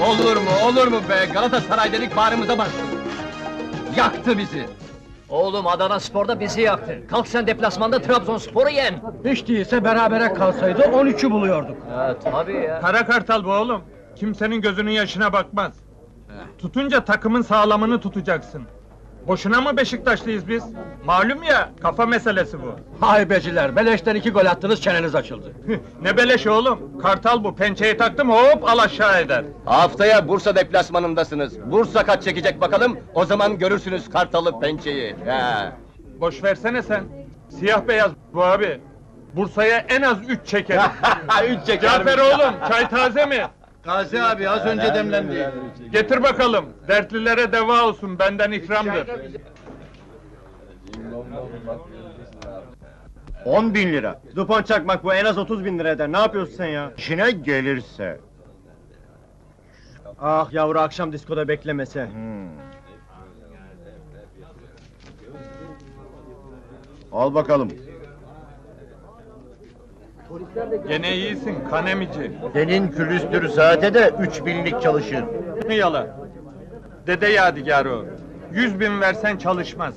Olur mu be? Galatasaray dedik bağrımıza bastı. Yaktı bizi. Oğlum Adana Spor'da bizi yaktı. Kalk sen deplasmanda Trabzonspor'u yen. Hiç değilse berabere kalsaydı 13'ü buluyorduk. Ha tabii ya. Kara kartal bu oğlum. Kimsenin gözünün yaşına bakmaz. Tutunca takımın sağlamını tutacaksın. Boşuna mı Beşiktaşlıyız biz? Malum ya, kafa meselesi bu. Haybeciler, beleşten 2 gol attınız, çeneniz açıldı. Ne beleş oğlum? Kartal bu, pençeyi taktım hop al aşağı eder. Haftaya Bursa deplasmanındasınız. Bursa kaç çekecek bakalım, o zaman görürsünüz Kartalı pençeyi. Ya. Boş versene sen. Siyah beyaz bu abi. Bursa'ya en az 3 çeker. 3 çeker. Cafer oğlum, çay taze mi? Gazi abi az önce demlendi. Getir bakalım, dertlilere deva olsun, benden ikramdır. 10.000 lira. Dupont çakmak bu en az 30.000 lira eder. Ne yapıyorsun sen ya? İşine gelirse. Ah yavru akşam diskoda beklemese. Al bakalım. Gene iyisin, kanemici. Senin külüstür saate de 3000'lik çalışır. Yala. Dede yadigarı o. 100.000 versen çalışmaz.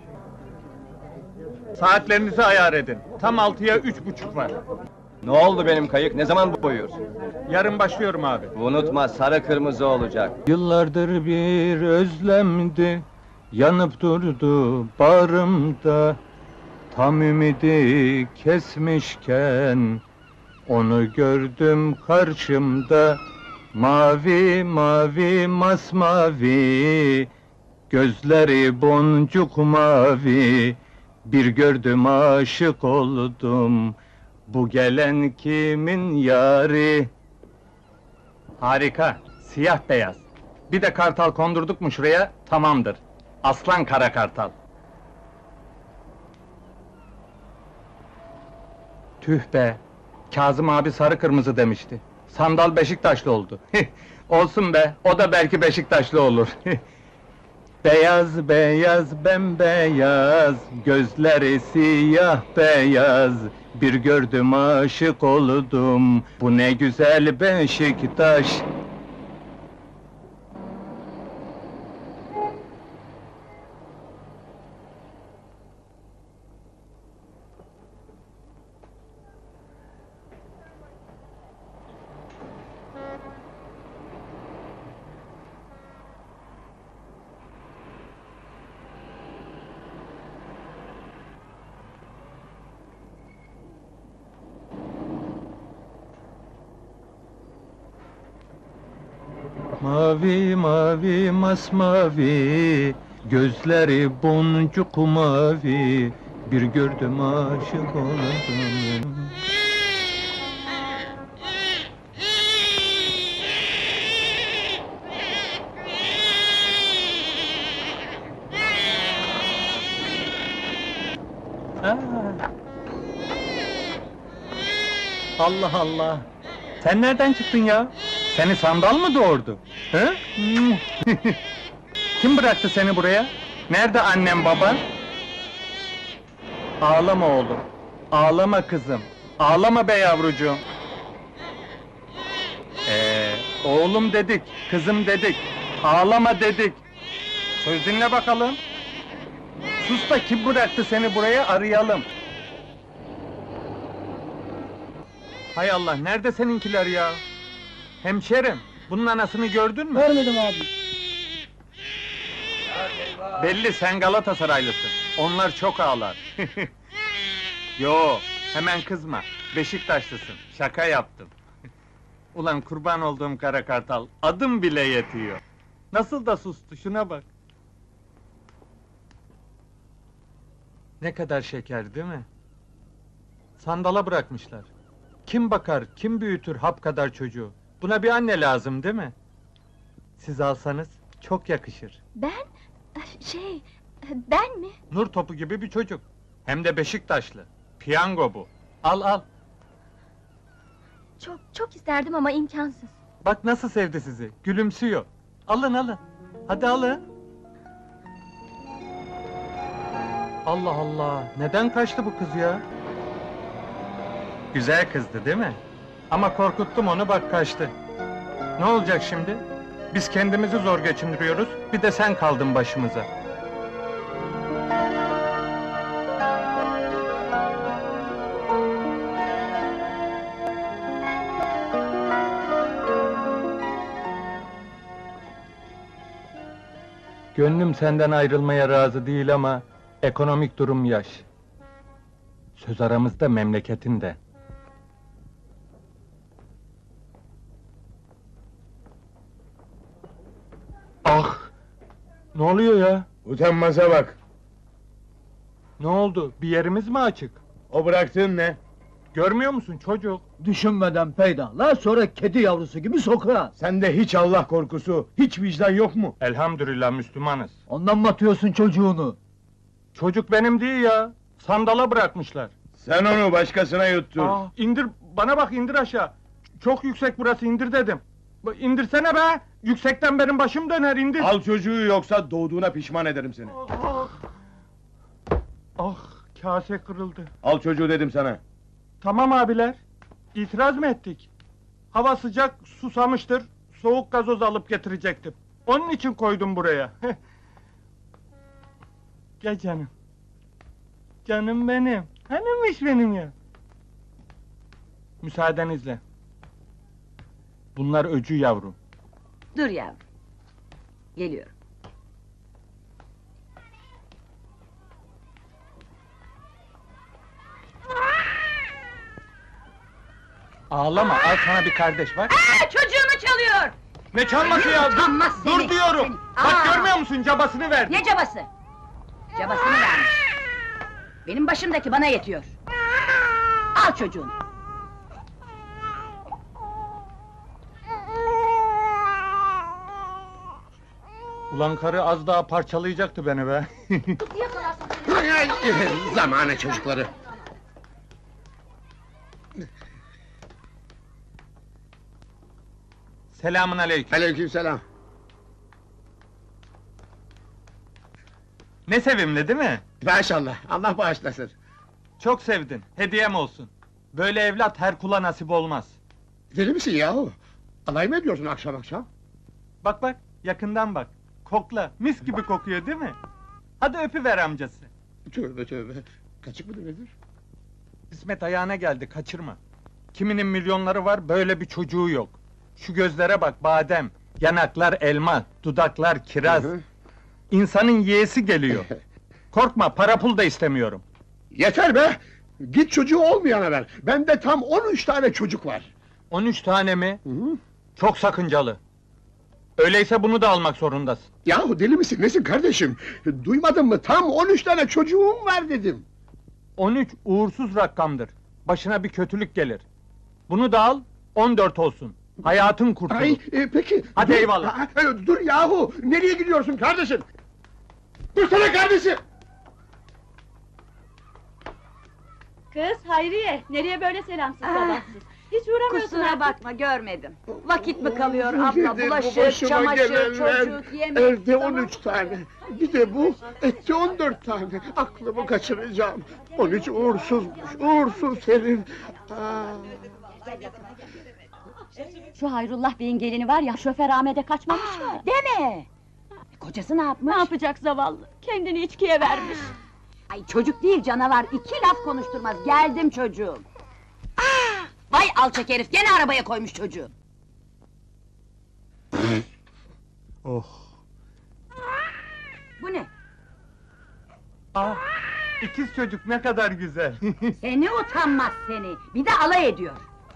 Saatlerinizi ayar edin. Tam 6'ya 3.30 var. Ne oldu benim kayık, ne zaman boyuyorsun? Yarın başlıyorum abi. Unutma, sarı kırmızı olacak. Yıllardır bir özlemdi, yanıp durdu bağrımda. Tam ümidi kesmişken, onu gördüm karşımda. Mavi mavi masmavi, gözleri boncuk mavi. Bir gördüm aşık oldum, bu gelen kimin yari? Harika, siyah beyaz. Bir de kartal kondurduk mu şuraya, tamamdır. Aslan kara kartal. Tüh be! Kazım abi sarı kırmızı demişti. Sandal Beşiktaşlı oldu. Olsun be, o da belki Beşiktaşlı olur. Beyaz beyaz bembeyaz, gözleri siyah beyaz. Bir gördüm aşık oldum, bu ne güzel Beşiktaş. Mavi mavi masmavi, gözleri boncuk mavi. Bir gördüm aşık oldum. Allah Allah! Sen nereden çıktın ya? Seni sandal mı doğurdu? Hı? Kim bıraktı seni buraya? Nerede annem baban? Ağlama oğlum, ağlama kızım, ağlama be yavrucuğum. Oğlum dedik, kızım dedik, ağlama dedik. Söz dinle bakalım. Sus da kim bıraktı seni buraya arayalım. Hay Allah, nerede seninkiler ya? Hemşerim, bunun anasını gördün mü? Görmedim abi. Belli sen Galatasaraylısın. Onlar çok ağlar. Yo, hemen kızma. Beşiktaşlısın. Şaka yaptım. Ulan kurban olduğum kara kartal, adım bile yetiyor. Nasıl da sustu, şuna bak. Ne kadar şeker değil mi? Sandala bırakmışlar. Kim bakar, kim büyütür hap kadar çocuğu? Buna bir anne lazım değil mi? Siz alsanız çok yakışır. Ben? Ben mi? Nur topu gibi bir çocuk. Hem de Beşiktaşlı. Piyango bu. Al al. Çok isterdim ama imkansız. Bak nasıl sevdi sizi. Gülümsüyor. Alın alın. Hadi alın. Allah Allah. Neden kaçtı bu kız ya? Güzel kızdı değil mi? Ama korkuttum onu, bak kaçtı. Ne olacak şimdi? Biz kendimizi zor geçindiriyoruz, bir de sen kaldın başımıza. Gönlüm senden ayrılmaya razı değil ama ekonomik durum yaş. Söz aramızda memleketin de. Ah! Ne oluyor ya? Utanmaza bak. Ne oldu? Bir yerimiz mi açık? O bıraktığın ne? Görmüyor musun çocuk? Düşünmeden peydahla, sonra kedi yavrusu gibi sokağa. Sende hiç Allah korkusu, hiç vicdan yok mu? Elhamdülillah Müslümanız. Ondan mı atıyorsun çocuğunu? Çocuk benim değil ya. Sandala bırakmışlar. Sen onu başkasına yuttun. İndir, bana bak indir aşağı. Çok yüksek burası, indir dedim. İndirsene be! Yüksekten benim başım döner, indir! Al çocuğu yoksa doğduğuna pişman ederim seni. Ah, kase kırıldı. Al çocuğu dedim sana. Tamam abiler, itiraz mı ettik? Hava sıcak, susamıştır, soğuk gazoz alıp getirecektim. Onun için koydum buraya. Gel canım. Canım benim, hanımmış benim ya. Müsaadenizle. Bunlar öcü yavrum. Dur yavrum. Geliyorum. Ağlama, al sana bir kardeş var. Çocuğumu çalıyor! Ne çalması ya? Dur, Utanmaz dur seni, diyorum! seni. Bak Aa! görmüyor musun, cabasını verdi. Ne cabası? Cabasını vermiş. Benim başımdaki bana yetiyor. Al çocuğunu. Ulan karı az daha parçalayacaktı beni be. Zamane çocukları. Selamun aleyküm. Aleykümselam. Ne sevimli değil mi? Maşallah, Allah bağışlasın. Çok sevdin, hediyem olsun. Böyle evlat her kula nasip olmaz. Deli misin yahu? Alay mı ediyorsun akşam akşam? Bak bak, yakından bak. Kokla, mis gibi kokuyor değil mi? Hadi öpüver amcası. Tövbe tövbe. Kaçık mıdır nedir? İsmet ayağına geldi, kaçırma. Kiminin milyonları var, böyle bir çocuğu yok. Şu gözlere bak, badem. Yanaklar elma, dudaklar kiraz. Hı hı. İnsanın yeğesi geliyor. Korkma, para pul da istemiyorum. Yeter be! Git çocuğu olmayana ver. Bende tam 13 tane çocuk var. 13 tane mi? Hı hı. Çok sakıncalı. Öyleyse bunu da almak zorundasın. Yahu deli misin, nesin kardeşim? Duymadın mı? Tam 13 tane çocuğum var dedim. 13 uğursuz rakamdır. Başına bir kötülük gelir. Bunu da al, 14 olsun. Hayatın kurtulur. Ay, peki. Hadi dur, eyvallah. Dur yahu! Nereye gidiyorsun kardeşim? Dursana kardeşim! Kız Hayriye, nereye böyle selamsız sabahsız? Hiç uğramıyorsun Kusura artık. bakma, görmedim. Vakit mi kalıyor abla? Nedir bu Bulaşık, başıma çamaşır, gelenler? çocuk, yemek... Evde 13 tane. Bir de bu, ette 14 tane. Aklımı kaçıracağım. 13 uğursuzmuş, uğursuz herif. Şu Hayrullah Bey'in gelini var ya, şoför Ahmet'e kaçmamış mı? Deme! Kocası ne yapmış? Ne yapacak zavallı? Kendini içkiye vermiş. Ay çocuk değil canavar, 2 laf konuşturmaz, geldim çocuğum. Vay alçak herif, gene arabaya koymuş çocuğu. Oh. Bu ne? Ah, ikiz çocuk ne kadar güzel. Seni utanmaz seni, bir de alay ediyor.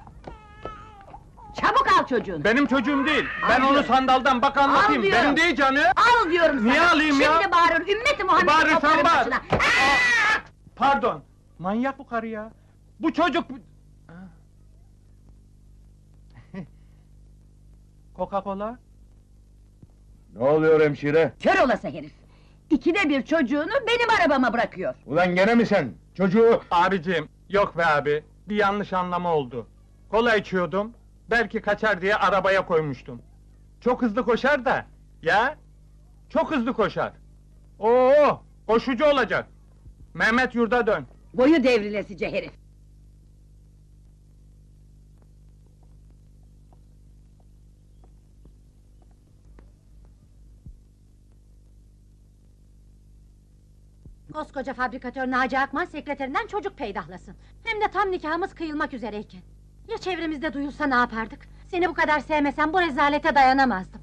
Çabuk al çocuğunu. Benim çocuğum değil. Ben Al onu diyorum. sandaldan bak anlatayım. Al diyorum. Benim değil canım. Al diyorum sana! Niye alayım ya? Şimdi bağırır, ümmeti Muhammed'i Bağırırsan toplarım bağır. başına! Pardon. Manyak bu karı ya. Bu çocuk... Coca-Cola? Ne oluyor hemşire? Kör olası herif! 2'de 1 çocuğunu benim arabama bırakıyor! Ulan gene mi sen? Çocuğu... Abiciğim, yok be abi. Bir yanlış anlama oldu. Kola içiyordum. Belki kaçar diye arabaya koymuştum. Çok hızlı koşar da. Ya? Çok hızlı koşar. Oo, koşucu olacak. Mehmet yurda dön. Boyu devrilesice herif! Koskoca fabrikatör Naci Akman sekreterinden çocuk peydahlasın. Hem de tam nikahımız kıyılmak üzereyken. Ya çevremizde duyulsa ne yapardık? Seni bu kadar sevmesem bu rezalete dayanamazdım.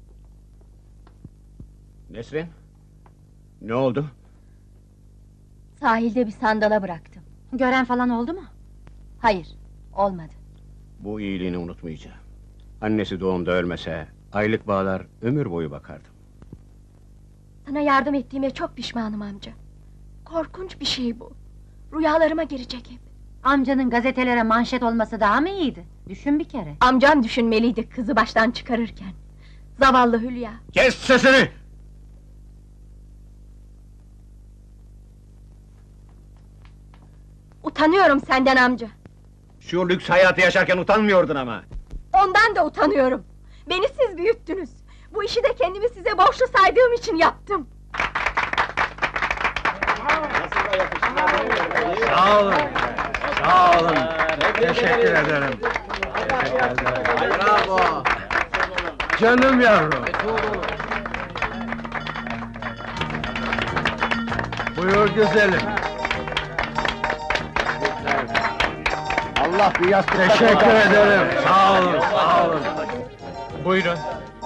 Nesrin? Ne oldu? Sahilde bir sandala bıraktım. Gören falan oldu mu? Hayır, olmadı. Bu iyiliğini unutmayacağım. Annesi doğumda ölmese, aylık bağlar ömür boyu bakardım. Sana yardım ettiğime çok pişmanım amca. Korkunç bir şey bu. Rüyalarıma girecek hep. Amcanın gazetelere manşet olması daha mı iyiydi? Düşün bir kere. Amcan düşünmeliydi kızı baştan çıkarırken. Zavallı Hülya. Kes sesini! Utanıyorum senden amca. Şu lüks hayatı yaşarken utanmıyordun ama! Ondan da utanıyorum. Beni siz büyüttünüz. Bu işi de kendimi size borçlu saydığım için yaptım. Sağ olun. Sağ olun. Teşekkür ederim. Bravo! Canım yavrum. Buyur güzelim. Allah bir yastıkta... Teşekkür ederim. Sağ olun, sağ olun. Buyurun.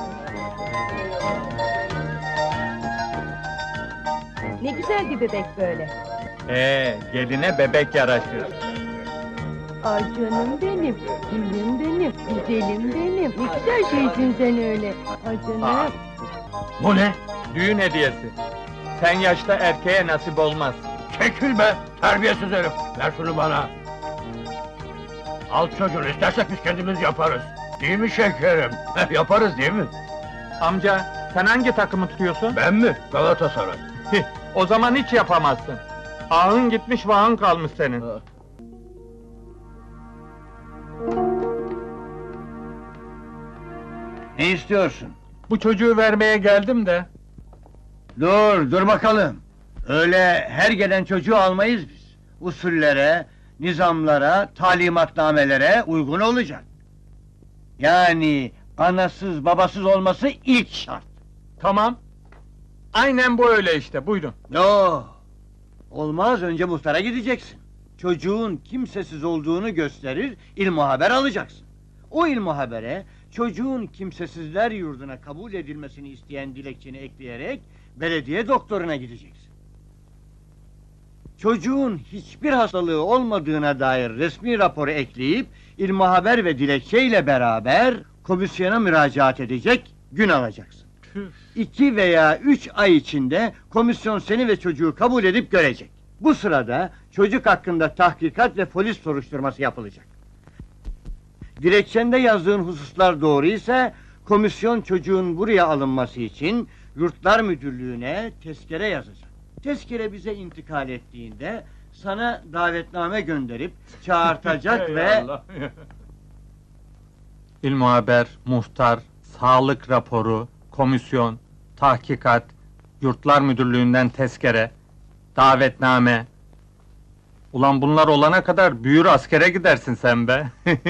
Ne güzel bir bebek böyle. Geline bebek yaraşır. Ay canım benim, gülüm benim, güzelim benim. Ne güzel şeysin sen öyle. Ay canım. Bu ne? Düğün hediyesi. Sen yaşta erkeğe nasip olmaz. Çekil be! Terbiyesiz herif! Ver şunu bana! Al çocuğunu, istersek biz kendimiz yaparız. Değil mi şekerim? Yaparız değil mi? Amca, sen hangi takımı tutuyorsun? Ben mi? Galatasaray. O zaman hiç yapamazsın. Ahın gitmiş, vahın kalmış senin. Ne istiyorsun? Bu çocuğu vermeye geldim de. Dur bakalım. Öyle her gelen çocuğu almayız biz. Usullere, nizamlara, talimatnamelere uygun olacak. Yani anasız babasız olması ilk şart. Tamam. Aynen bu öyle işte, buyurun. Yo! Olmaz, önce muhtara gideceksin. Çocuğun kimsesiz olduğunu gösterir, ilmuhaber alacaksın. O ilmuhabere, çocuğun kimsesizler yurduna kabul edilmesini isteyen dilekçeni ekleyerek, belediye doktoruna gideceksin. Çocuğun hiçbir hastalığı olmadığına dair resmi raporu ekleyip, ilmuhaber ve dilekçeyle beraber komisyona müracaat edecek, gün alacaksın. 2 veya 3 ay içinde komisyon seni ve çocuğu kabul edip görecek. Bu sırada çocuk hakkında tahkikat ve polis soruşturması yapılacak. Dilekçende yazdığın hususlar doğru ise komisyon çocuğun buraya alınması için Yurtlar Müdürlüğü'ne tezkere yazacak. Tezkere bize intikal ettiğinde sana davetname gönderip çağırtacak ve... İlmuhaber, muhtar, sağlık raporu, komisyon, tahkikat, Yurtlar Müdürlüğü'nden tezkere, davetname. Ulan bunlar olana kadar büyür askere gidersin sen be.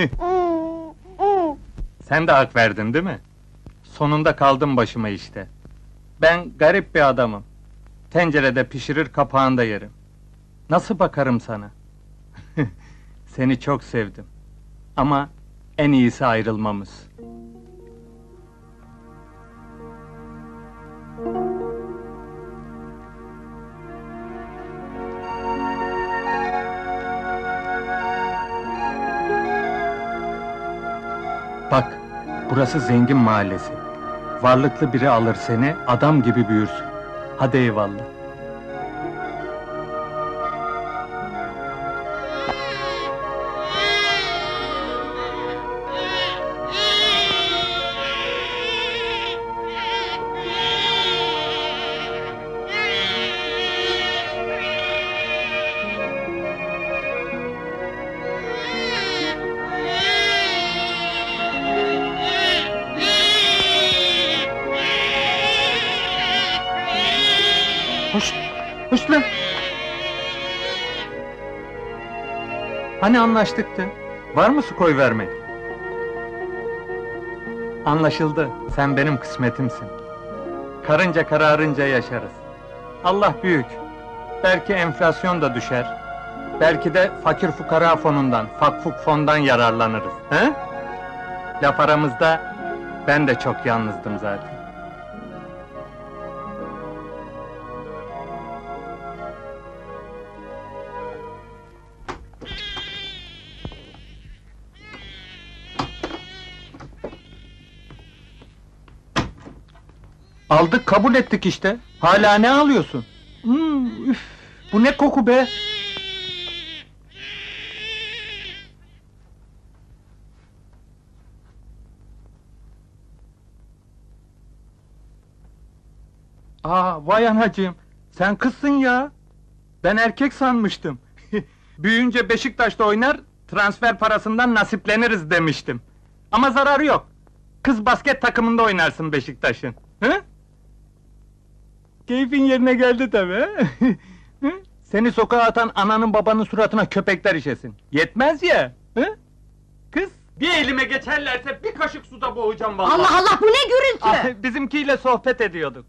Sen de hak verdin değil mi? Sonunda kaldım başıma işte. Ben garip bir adamım. Tencerede pişirir, kapağında yerim. Nasıl bakarım sana? Seni çok sevdim. Ama en iyisi ayrılmamız. Bak, burası zengin mahallesi. Varlıklı biri alır seni, adam gibi büyürsün. Hadi eyvallah. Hoş lan! Hani anlaştıktı? Var mı su koy vermek? Anlaşıldı, sen benim kısmetimsin. Karınca kararınca yaşarız. Allah büyük. Belki enflasyon da düşer. Belki de fakir fukara fonundan, fakfuk fondan yararlanırız. He? Laf aramızda, ben de çok yalnızdım zaten. Aldık, kabul ettik işte. Hala ne alıyorsun? Üf, bu ne koku be? Vay anacığım, sen kızsın ya. Ben erkek sanmıştım. Büyüyünce Beşiktaş'ta oynar, transfer parasından nasipleniriz demiştim. Ama zararı yok. Kız basket takımında oynarsın Beşiktaş'ın. Hı? Keyfin yerine geldi tabii. Hı? Seni sokağa atan ananın babanın suratına köpekler işesin. Yetmez ya. Hı? Kız, bir elime geçerlerse bir kaşık suda boğacağım vallahi. Allah Allah, bu ne gürültü? Bizimkiyle sohbet ediyorduk.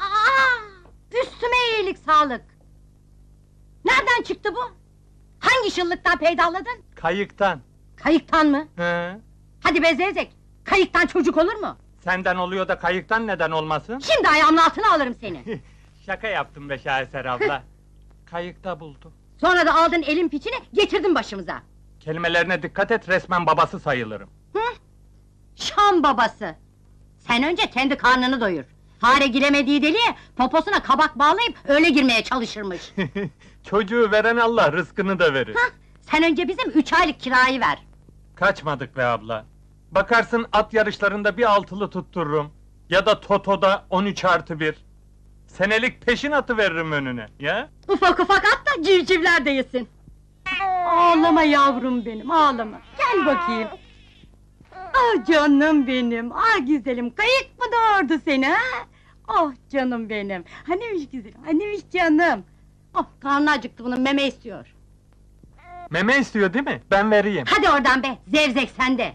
Üstüme iyilik sağlık. Nereden çıktı bu? Hangi şıllıktan peydahladın? Kayıktan. Kayıktan mı? He. Hadi be zevzek, kayıktan çocuk olur mu? Senden oluyor da kayıktan neden olmasın? Şimdi ayağımın altına alırım seni. Şaka yaptım be Şaheser abla. Kayıkta buldum. Sonra da aldın elin piçini, getirdin başımıza. Kelimelerine dikkat et, resmen babası sayılırım. Şam babası! Sen önce kendi karnını doyur. Fare giremediği deliğe, poposuna kabak bağlayıp öyle girmeye çalışırmış. Çocuğu veren Allah, rızkını da verir. Sen önce bizim 3 aylık kirayı ver. Kaçmadık be abla. Bakarsın at yarışlarında bir altılı tuttururum. Ya da Toto'da 13+1. Senelik peşin atı veririm önüne, ya? Ufak ufak at da civcivler de yesin. Ağlama yavrum benim, ağlama. Gel bakayım. Ah canım benim, ah güzelim, kayık mı doğurdu seni ha? Oh canım benim, hanimiş güzelim, hanimiş canım. Oh, karnı acıktı bunun, meme istiyor. Meme istiyor değil mi? Ben vereyim. Hadi oradan be, zevzek sende.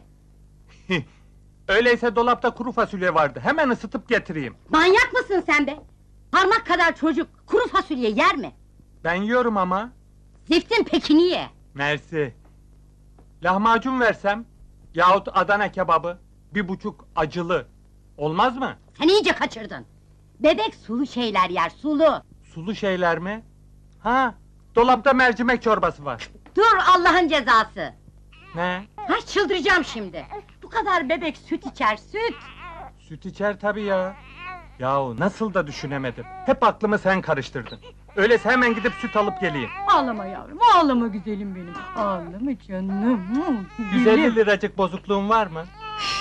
Öyleyse dolapta kuru fasulye vardı, hemen ısıtıp getireyim. Manyak mısın sen be? Parmak kadar çocuk, kuru fasulye yer mi? Ben yiyorum ama. Ziftin pekini ye. Mersi. Lahmacun versem, yahut Adana kebabı, 1,5 acılı. Olmaz mı? Sen iyice kaçırdın. Bebek sulu şeyler yer, sulu. Sulu şeyler mi? Ha, dolapta mercimek çorbası var. Dur Allah'ın cezası! Ne? Ay çıldıracağım şimdi! Bu kadar bebek süt içer, süt! Süt içer tabii ya. Yahu nasıl da düşünemedim. Hep aklımı sen karıştırdın. Öyleyse hemen gidip süt alıp geleyim. Ağlama yavrum, ağlama güzelim benim! Ağlama canım! 150 liracık bozukluğun var mı?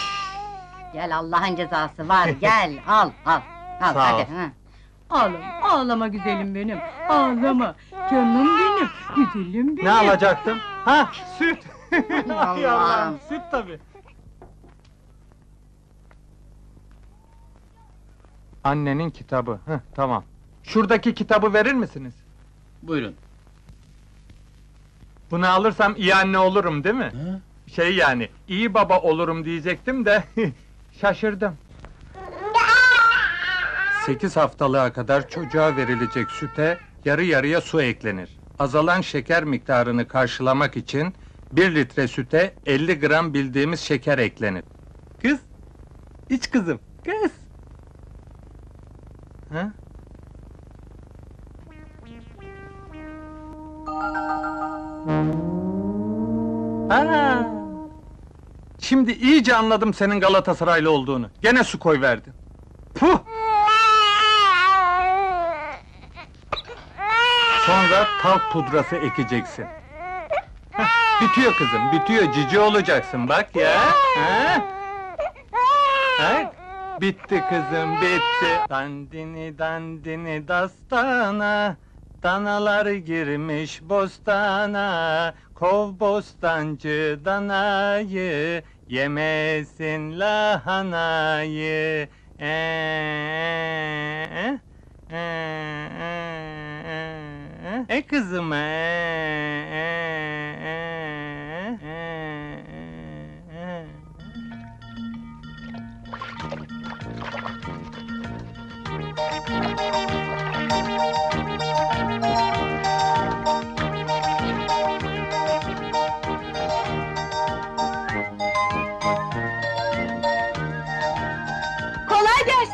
Gel Allah'ın cezası var, gel, al, al! Al, Sağ hadi! ol. Hı. Ağlama, ağlama güzelim benim! Ağlama! Canım benim, güzelim benim! Ne alacaktım? Ha, süt! Ay Allah! Allah'ım, süt tabii. Annenin kitabı, tamam. Şuradaki kitabı verir misiniz? Buyurun. Bunu alırsam iyi anne olurum değil mi? Şey yani, iyi baba olurum diyecektim de, şaşırdım. 8 haftalığa kadar çocuğa verilecek süte, yarı yarıya su eklenir. Azalan şeker miktarını karşılamak için, 1 litre süte 50 gram bildiğimiz şeker eklenir. Kız! İç kızım, kız! Ha? Ana! Şimdi iyice anladım senin Galatasaraylı olduğunu. Gene su koyverdin. Puh! Sonra talk pudrası ekeceksin. Hah, bitiyor kızım, bitiyor. Cici olacaksın bak ya. Ha? Ha? Bitti kızım, bitti. Dandini dandini dastana, danalar girmiş bostana. Kov bostancı danayı, yemesin lahanayı. Kızım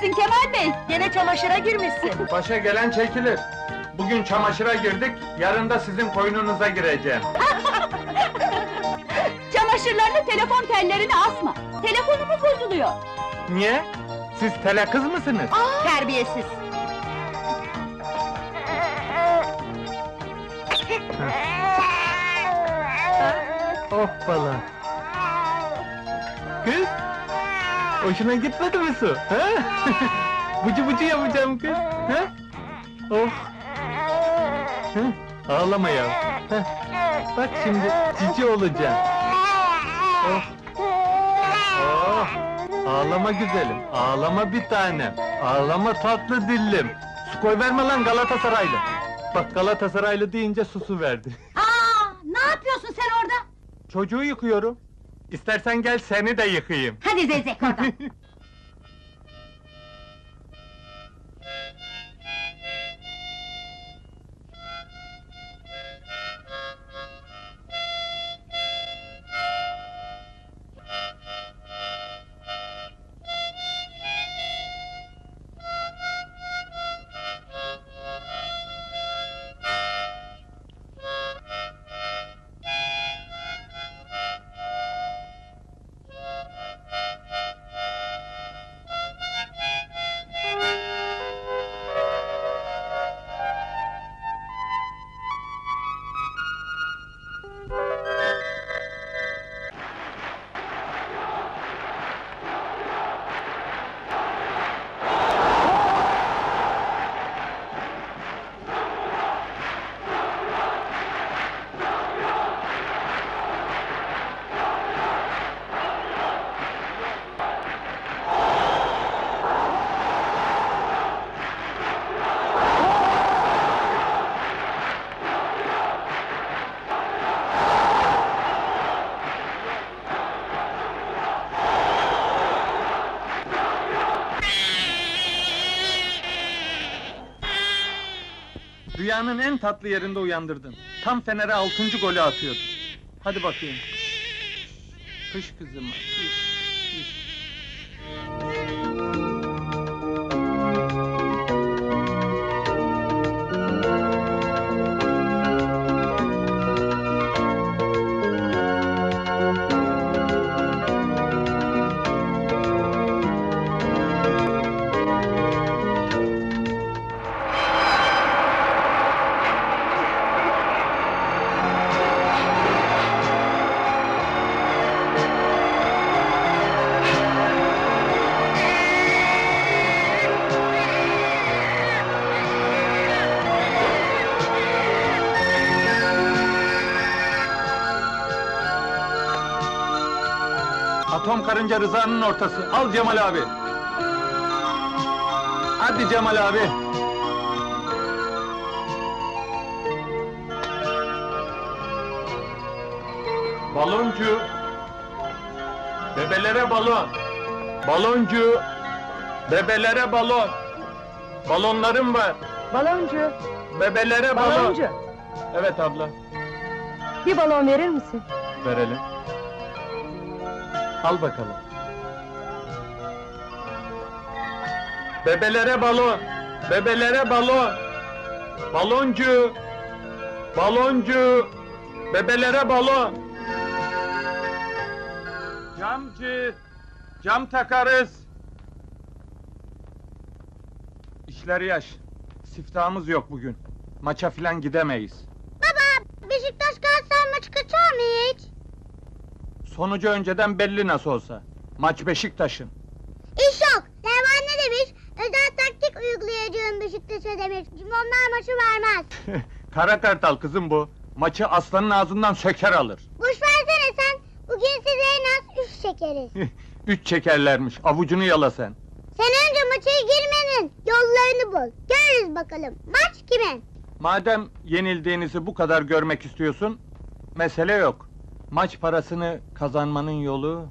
girmişsin Kemal Bey? Gene çamaşıra girmişsin. Başa gelen çekilir. Bugün çamaşıra girdik, yarın da sizin koynunuza gireceğim. Çamaşırlarını telefon tellerine asma. Telefonumuz bozuluyor. Niye? Siz tele kız mısınız? Terbiyesiz. Hoppala! Kız! Hoşuna gitmedi mi su? Ha? Bucu bucu yapacağım kız! Ha? Oh! Ha? Ağlama ya! Ha? Bak şimdi cici olacağım! Oh! Oh! Ağlama güzelim, ağlama bir tanem! Ağlama tatlı dillim! Su koy verme lan Galatasaraylı! Bak Galatasaraylı deyince susu verdi. Ne yapıyorsun sen orada? Çocuğu yıkıyorum. İstersen gel seni de yıkayayım. Hadi zevzek oradan. Rüyanın en tatlı yerinde uyandırdın. Tam Fener'e 6. golü atıyordun. Hadi bakayım. Kış kızıma, kış. Atom karınca Rıza'nın ortası. Al Cemal abi. Hadi Cemal abi. Baloncu. Bebelere balon. Baloncu. Bebelere balon. Balonlarım var. Baloncu, Bebelere balon. baloncu. Evet abla. Bir balon verir misin? Verelim. Al bakalım. Bebelere balon. Bebelere balon. Baloncu. Baloncu. Bebelere balon. Camcı. Cam takarız. İşler yaş. Siftahımız yok bugün. Maça filan gidemeyiz. Baba, Beşiktaş Galatasaray maçı kaçar mı hiç? Sonucu önceden belli nasıl olsa. Maç Beşiktaş'ın. İş yok. Levan ne demiş? Özel taktik uygulayacağım Beşiktaş'a demiş. Onlar maçı vermez. Kara kartal kızım bu. Maçı aslanın ağzından söker alır. Boş versene sen. Bugün size en az 3 çekeriz. 3 çekerlermiş. Avucunu yala sen. Sen önce maça girmenin yollarını bul. Görürüz bakalım. Maç kimin? Madem yenildiğinizi bu kadar görmek istiyorsun, mesele yok. Maç parasını kazanmanın yolu...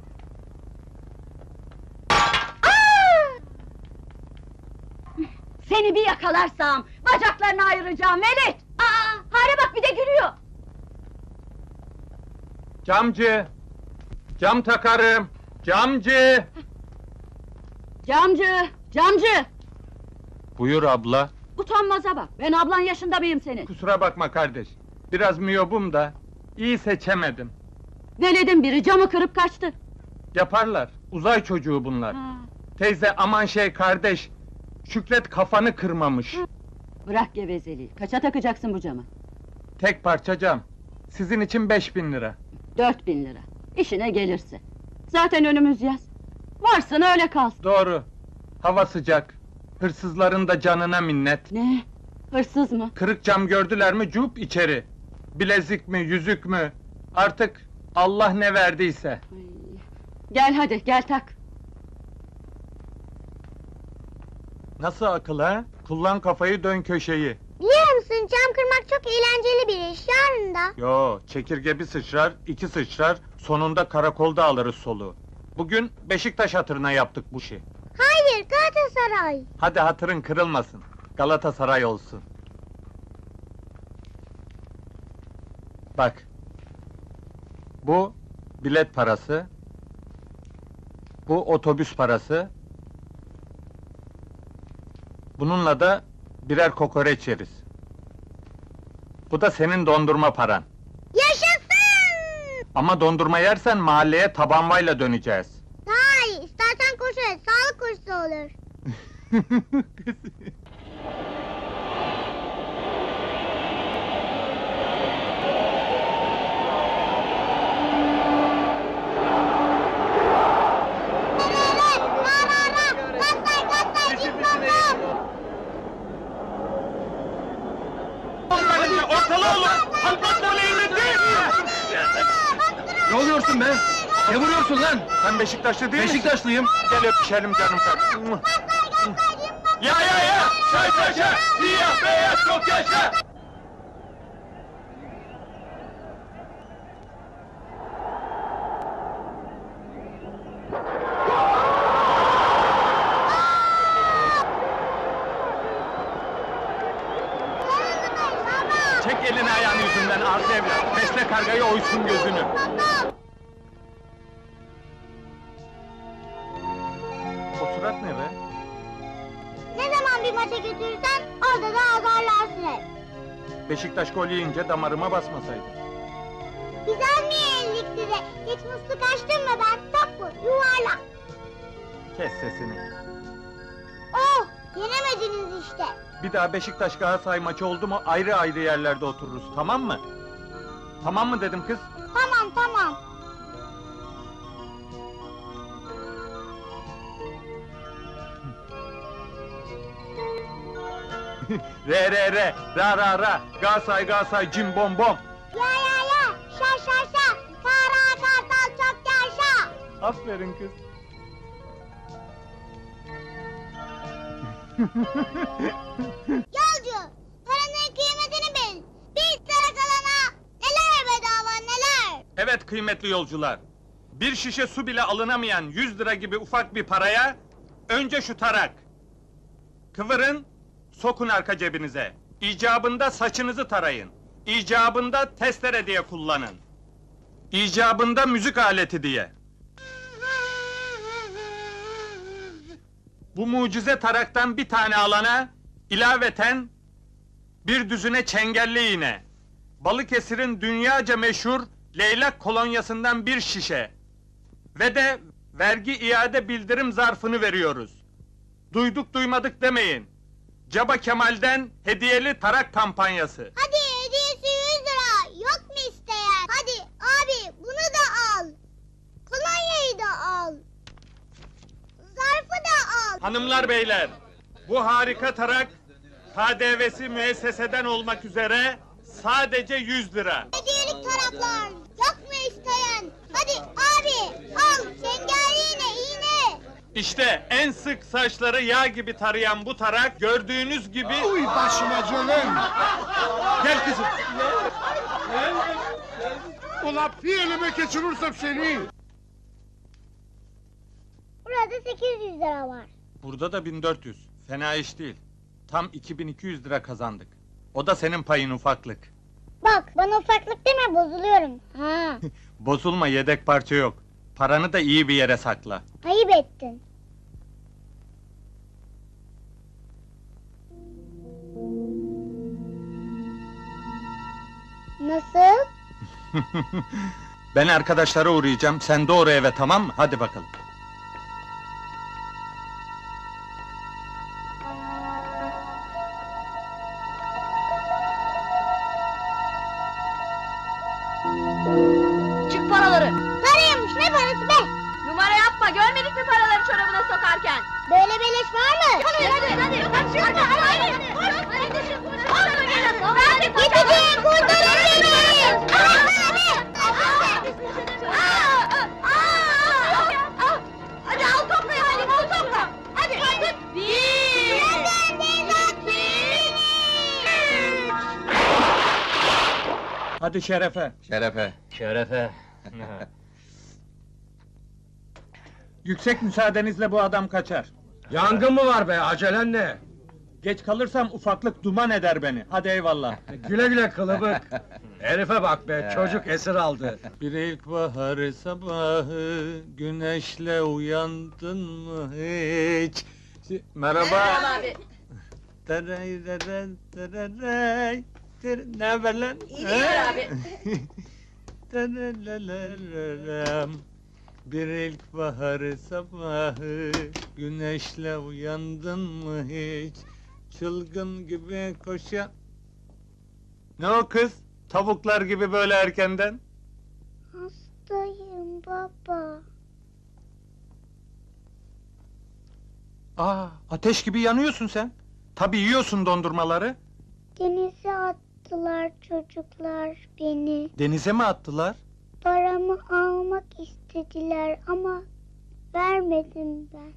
Seni bir yakalarsam bacaklarını ayıracağım velet. Hare bak bir de gülüyor. Camcı! Cam takarım! Camcı! Camcı, Camcı! Buyur abla. Utanmaza bak, ben ablan yaşında mıyım senin? Kusura bakma kardeş. Biraz miyobum da iyi seçemedim. Veledim biri camı kırıp kaçtı. Yaparlar. Uzay çocuğu bunlar. Ha, Teyze aman şey kardeş. Şükret kafanı kırmamış. bırak gevezeliği, kaça takacaksın bu camı? Tek parça cam. Sizin için 5000 lira. 4000 lira, işine gelirse. Zaten önümüz yaz. Varsın öyle kalsın. Doğru. Hava sıcak. Hırsızların da canına minnet. Ne? Hırsız mı? Kırık cam gördüler mi cup içeri. Bilezik mi, yüzük mü? Artık Allah ne verdiyse. Ay, gel hadi, gel tak. Nasıl akıl ha? Kullan kafayı, dön köşeyi. Biliyor musun, cam kırmak çok eğlenceli bir iş, yarın da. Yo, çekirge bir sıçrar, iki sıçrar, sonunda karakolda alırız soluğu. Bugün Beşiktaş hatırına yaptık bu işi. Hayır, Galatasaray. Hadi hatırın kırılmasın. Galatasaray olsun. Bak. Bu bilet parası. Bu otobüs parası. Bununla da birer kokoreç yeriz. Bu da senin dondurma paran. Yaşasın! Ama dondurma yersen mahalleye tabanvayla döneceğiz. Hayır, istersen koşu et, sağlık koşusu olur. Ortalığı olun! Halkatlarla eğletin! Ne oluyorsun be? Ne vuruyorsun lan? Sen Beşiktaşlı değil misin? Beşiktaşlıyım. Gel öpüşelim canım kardeşim. Ya! Çay taşa! Siyah beyaz çok yaşa! Çek elini ayağını yüzünden arzu evlat. Besle kargayı oysun gözünü. O surat ne be? Ne zaman bir maça götürürsen, orada da azarlarsın hep. Beşiktaş gol yiyince damarıma basmasaydı. Güzel mi yenildik size? Hiç musluk açtırmadan top bu, yuvarlak. Kes sesini. Oh, yenemediniz işte. Bir daha Beşiktaş Galatasaray maçı oldu mu ayrı ayrı yerlerde otururuz, tamam mı? Tamam mı dedim kız? Tamam, tamam. Re, ra, Galatasaray, cim bom bom. Ya, şa, kara kartal çok yaşa. Aferin kız. Yolcu, paranın kıymetini bil. Bir lira kalana neler bedava neler. Evet kıymetli yolcular. Bir şişe su bile alınamayan 100 lira gibi ufak bir paraya önce şu tarak. Kıvırın, sokun arka cebinize. İcabında saçınızı tarayın. İcabında testere diye kullanın. İcabında müzik aleti diye. Bu mucize taraktan bir tane alana ilaveten bir düzine çengelli iğne. Balıkesir'in dünyaca meşhur leylak kolonyasından bir şişe. Ve de vergi iade bildirim zarfını veriyoruz. Duyduk duymadık demeyin. Caba Kemal'den hediyeli tarak kampanyası. Hadi hediyesi 100 lira. Yok mu isteyen? Hadi abi bunu da al. Kolonyayı da al. Zarfı da al. Hanımlar beyler, bu harika tarak KDV'si müesseseden olmak üzere sadece 100 lira. Hediyelik taraklar. Yok mu isteyen? Hadi abi al. Çengelli iğne. İşte en sık saçları yağ gibi tarayan bu tarak gördüğünüz gibi... Uy başıma canım! Gel kızım! Ulan bir elime geçirirsem seni! Burada 800 lira var. Burada da 1400. Fena iş değil. Tam 2200 lira kazandık. O da senin payın ufaklık. Bak bana ufaklık deme, bozuluyorum. Ha, Bozulma, yedek parça yok. Paranı da iyi bir yere sakla. ayıp ettin. Nasıl? Ben arkadaşlara uğrayacağım, sen doğru eve, tamam mı? Hadi bakalım. Çık paraları. Paraymış, ne parası be? Numara yapma, görmedik mi paraları çorabına sokarken? Böyle beleş var mı? Hadi, kaçırma, hadi. Yeteceğim, kurtarın beni! Hadi al topla yani, al topla. Hadi. Bir. Hadi Şerefe. Şerefe. Şerefe. Yüksek müsaadenizle bu adam kaçar. Yangın mı var be, acelen ne? Geç kalırsam ufaklık duman eder beni. Hadi eyvallah. Güle güle kılıbık. Herife bak be, çocuk esir aldı. Bir ilkbahar sabahı güneşle uyandın mı hiç? Merhaba. abi. Teray, teray, teray, teray. Ne haber lan? İyidir abi. Terelelelelem. Bir ilkbahar sabahı güneşle uyandın mı hiç? Çılgın gibi koşa... Ne o kız? Tavuklar gibi böyle erkenden? Hastayım baba. Ateş gibi yanıyorsun sen. Tabii yiyorsun dondurmaları. Denize attılar çocuklar beni. Denize mi attılar? Paramı almak istediler ama vermedim ben.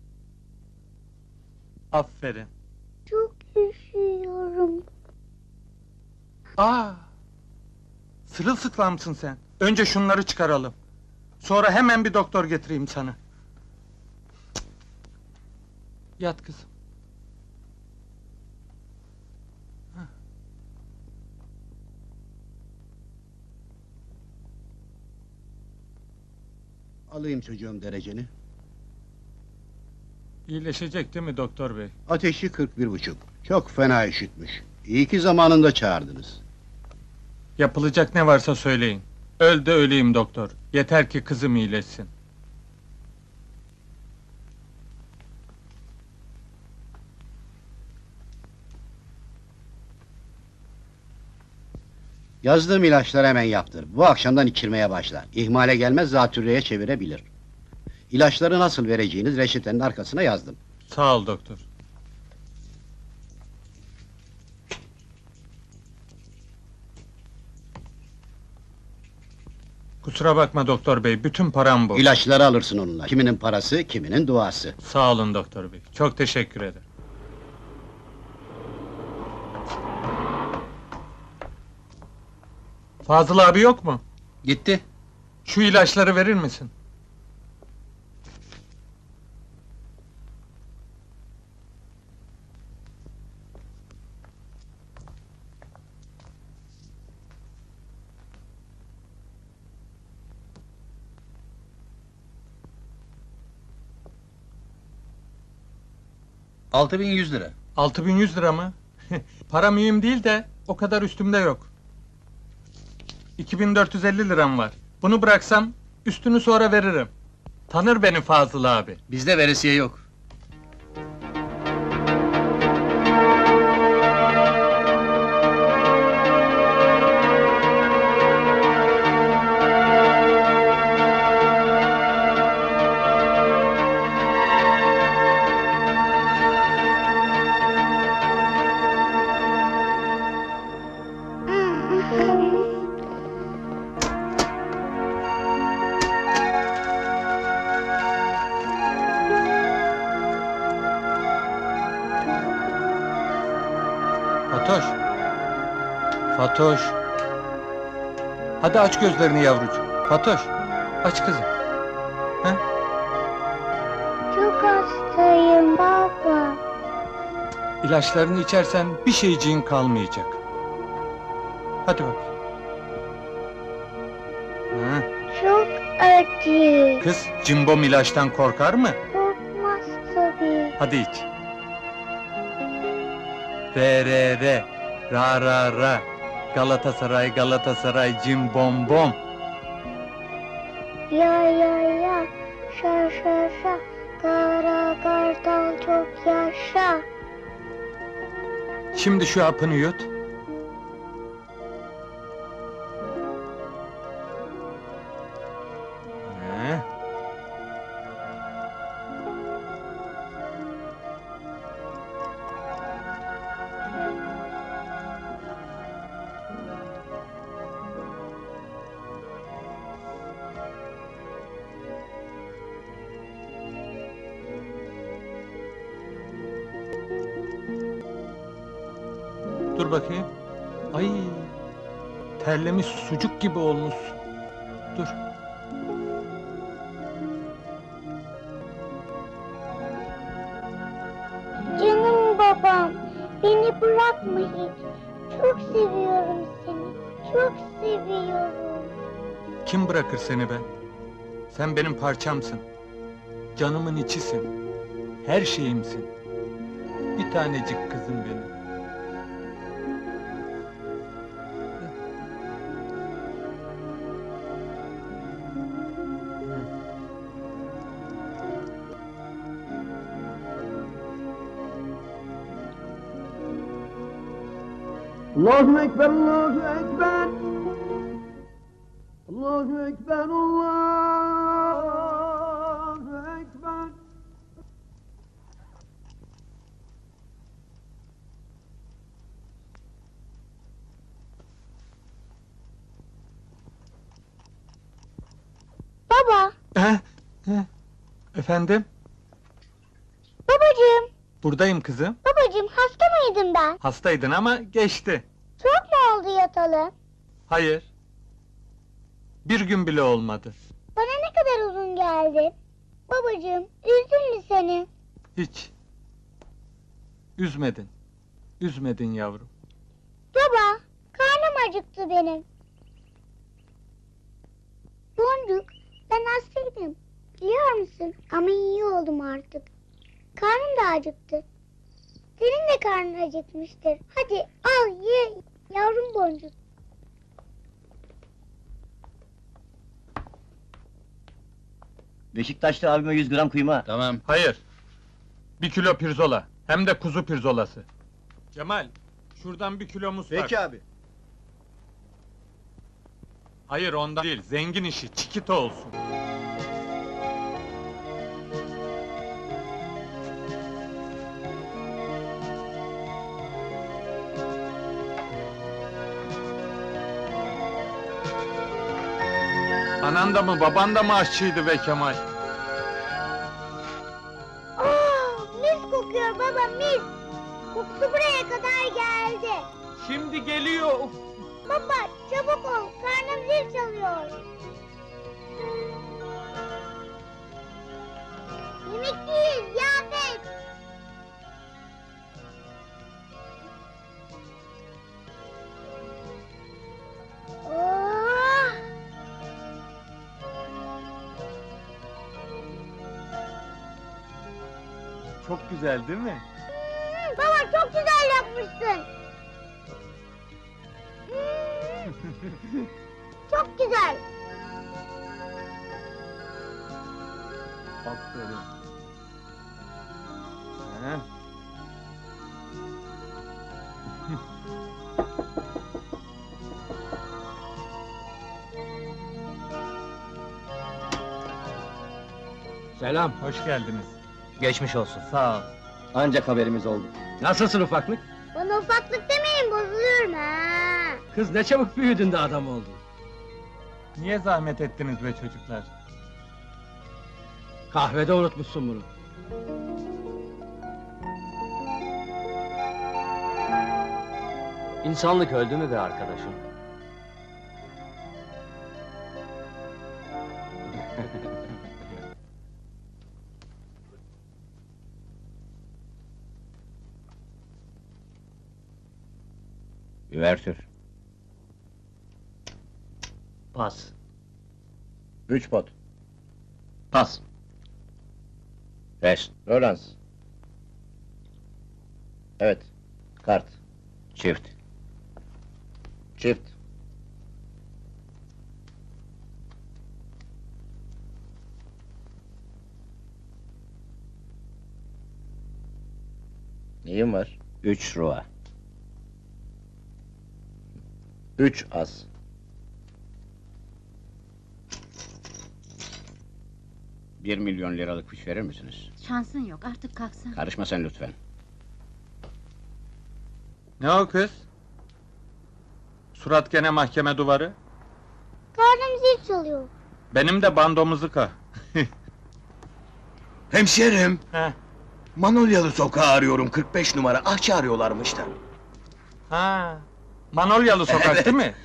Aferin. Çok üşüyorum. Sırılsıklamsın sen. Önce şunları çıkaralım. Sonra hemen bir doktor getireyim sana. Cık. Yat kızım. Alayım çocuğum dereceni. İyileşecek değil mi doktor bey? Ateşi 41,5. Çok fena üşütmüş. İyi ki zamanında çağırdınız. Yapılacak ne varsa söyleyin. Öl de öleyim doktor. Yeter ki kızım iyileşsin. Yazdığım ilaçları hemen yaptır. Bu akşamdan içirmeye başla. İhmale gelmez, zatürreye çevirebilir. İlaçları nasıl vereceğiniz reçetenin arkasına yazdım. Sağ ol doktor. Kusura bakma doktor bey, bütün param bu. İlaçları alırsın onunla. Kiminin parası, kiminin duası. Sağ olun doktor bey, çok teşekkür ederim. Fazıl abi yok mu? Gitti. Şu ilaçları verir misin? $6.100. 6100 lira mı? Para mühim değil de o kadar üstümde yok. 2450 liram var. Bunu bıraksam üstünü sonra veririm. Tanır beni Fazıl abi. Bizde veresiye yok. Fatoş. Fatoş. Hadi aç gözlerini yavrucuğum. Fatoş. Aç kızım. Çok hastayım baba. İlaçlarını içersen bir şeyciğin kalmayacak. Hadi bak. Çok acı. Kız, cimbom ilaçtan korkar mı? Korkmaz tabii. Hadi iç. Re re re, ra ra ra, Galatasaray, Galatasaray, cim bom bom. Ya ya ya, şa şa şa, kara kartal çok yaşa. Şimdi şu hapını yut. Dur bakayım. Ay, terlemiş sucuk gibi olmuş. Dur. Canım babam, beni bırakma hiç. Çok seviyorum seni, çok seviyorum. Kim bırakır seni be? Sen benim parçamsın. Canımın içisin. Her şeyimsin. Bir tanecik kızım benim. Allahu Ekber, Allahu Ekber. Allahu Ekber, Allahu Ekber. Baba, Efendim? babacığım, Buradayım kızım. babacığım hasta mıydım ben? Hastaydın ama geçti. Çok mu oldu yatalı? Hayır. Bir gün bile olmadı. Bana ne kadar uzun geldi. Babacığım, üzdün mü seni? Hiç. Üzmedin. Üzmedin yavrum. Baba, karnım acıktı benim. Boncuk, ben hastaydım. Biliyor musun? Ama iyi oldum artık. Karnım da acıktı. Senin de karnın acıkmıştır. Hadi al ye, yavrum Boncuk. Beşiktaşlı abime 100 gram kıyma. Tamam. Hayır. 1 kilo pirzola. Hem de kuzu pirzolası. Cemal, şuradan 1 kilo mustak. Peki abi. Hayır ondan değil, zengin işi, çikito olsun. Anan da mı, baban da mı aşçıydı be Kemal? Mis kokuyor baba, mis. Kokusu buraya kadar geldi. Şimdi geliyor. Baba, çabuk ol, karnım zil çalıyor. Yemek değil, ziyafet. Oh! Çok güzel değil mi? Baba çok güzel yapmışsın. Çok güzel. Aferin. He? Selam, Hoş geldiniz. geçmiş olsun. Sağ ol. Ancak haberimiz oldu. Nasılsın ufaklık? Bana ufaklık demeyin, bozuluyorum ha. Kız ne çabuk büyüdün de adam oldun. Niye zahmet ettiniz be çocuklar? Kahvede unutmuşsun bunu. İnsanlık öldü mü be arkadaşım? Üvertür. Pas. 3 pot. Pas. Rest. Rölans. Evet. Kart. Çift. Çift. Neyin var? 3 ruha. 3 az. Bir milyon liralık fiş verir misiniz? Şansın yok, artık kalksın. Karışma sen lütfen. Ne o kız? Surat gene mahkeme duvarı. Karnım zil çalıyor. Benim de bandomuzika. Hemşerim, He. Manolyalı sokağı arıyorum, 45 numara, ahçı arıyorlarmış da. Ha. Manolyalı sokak değil mi?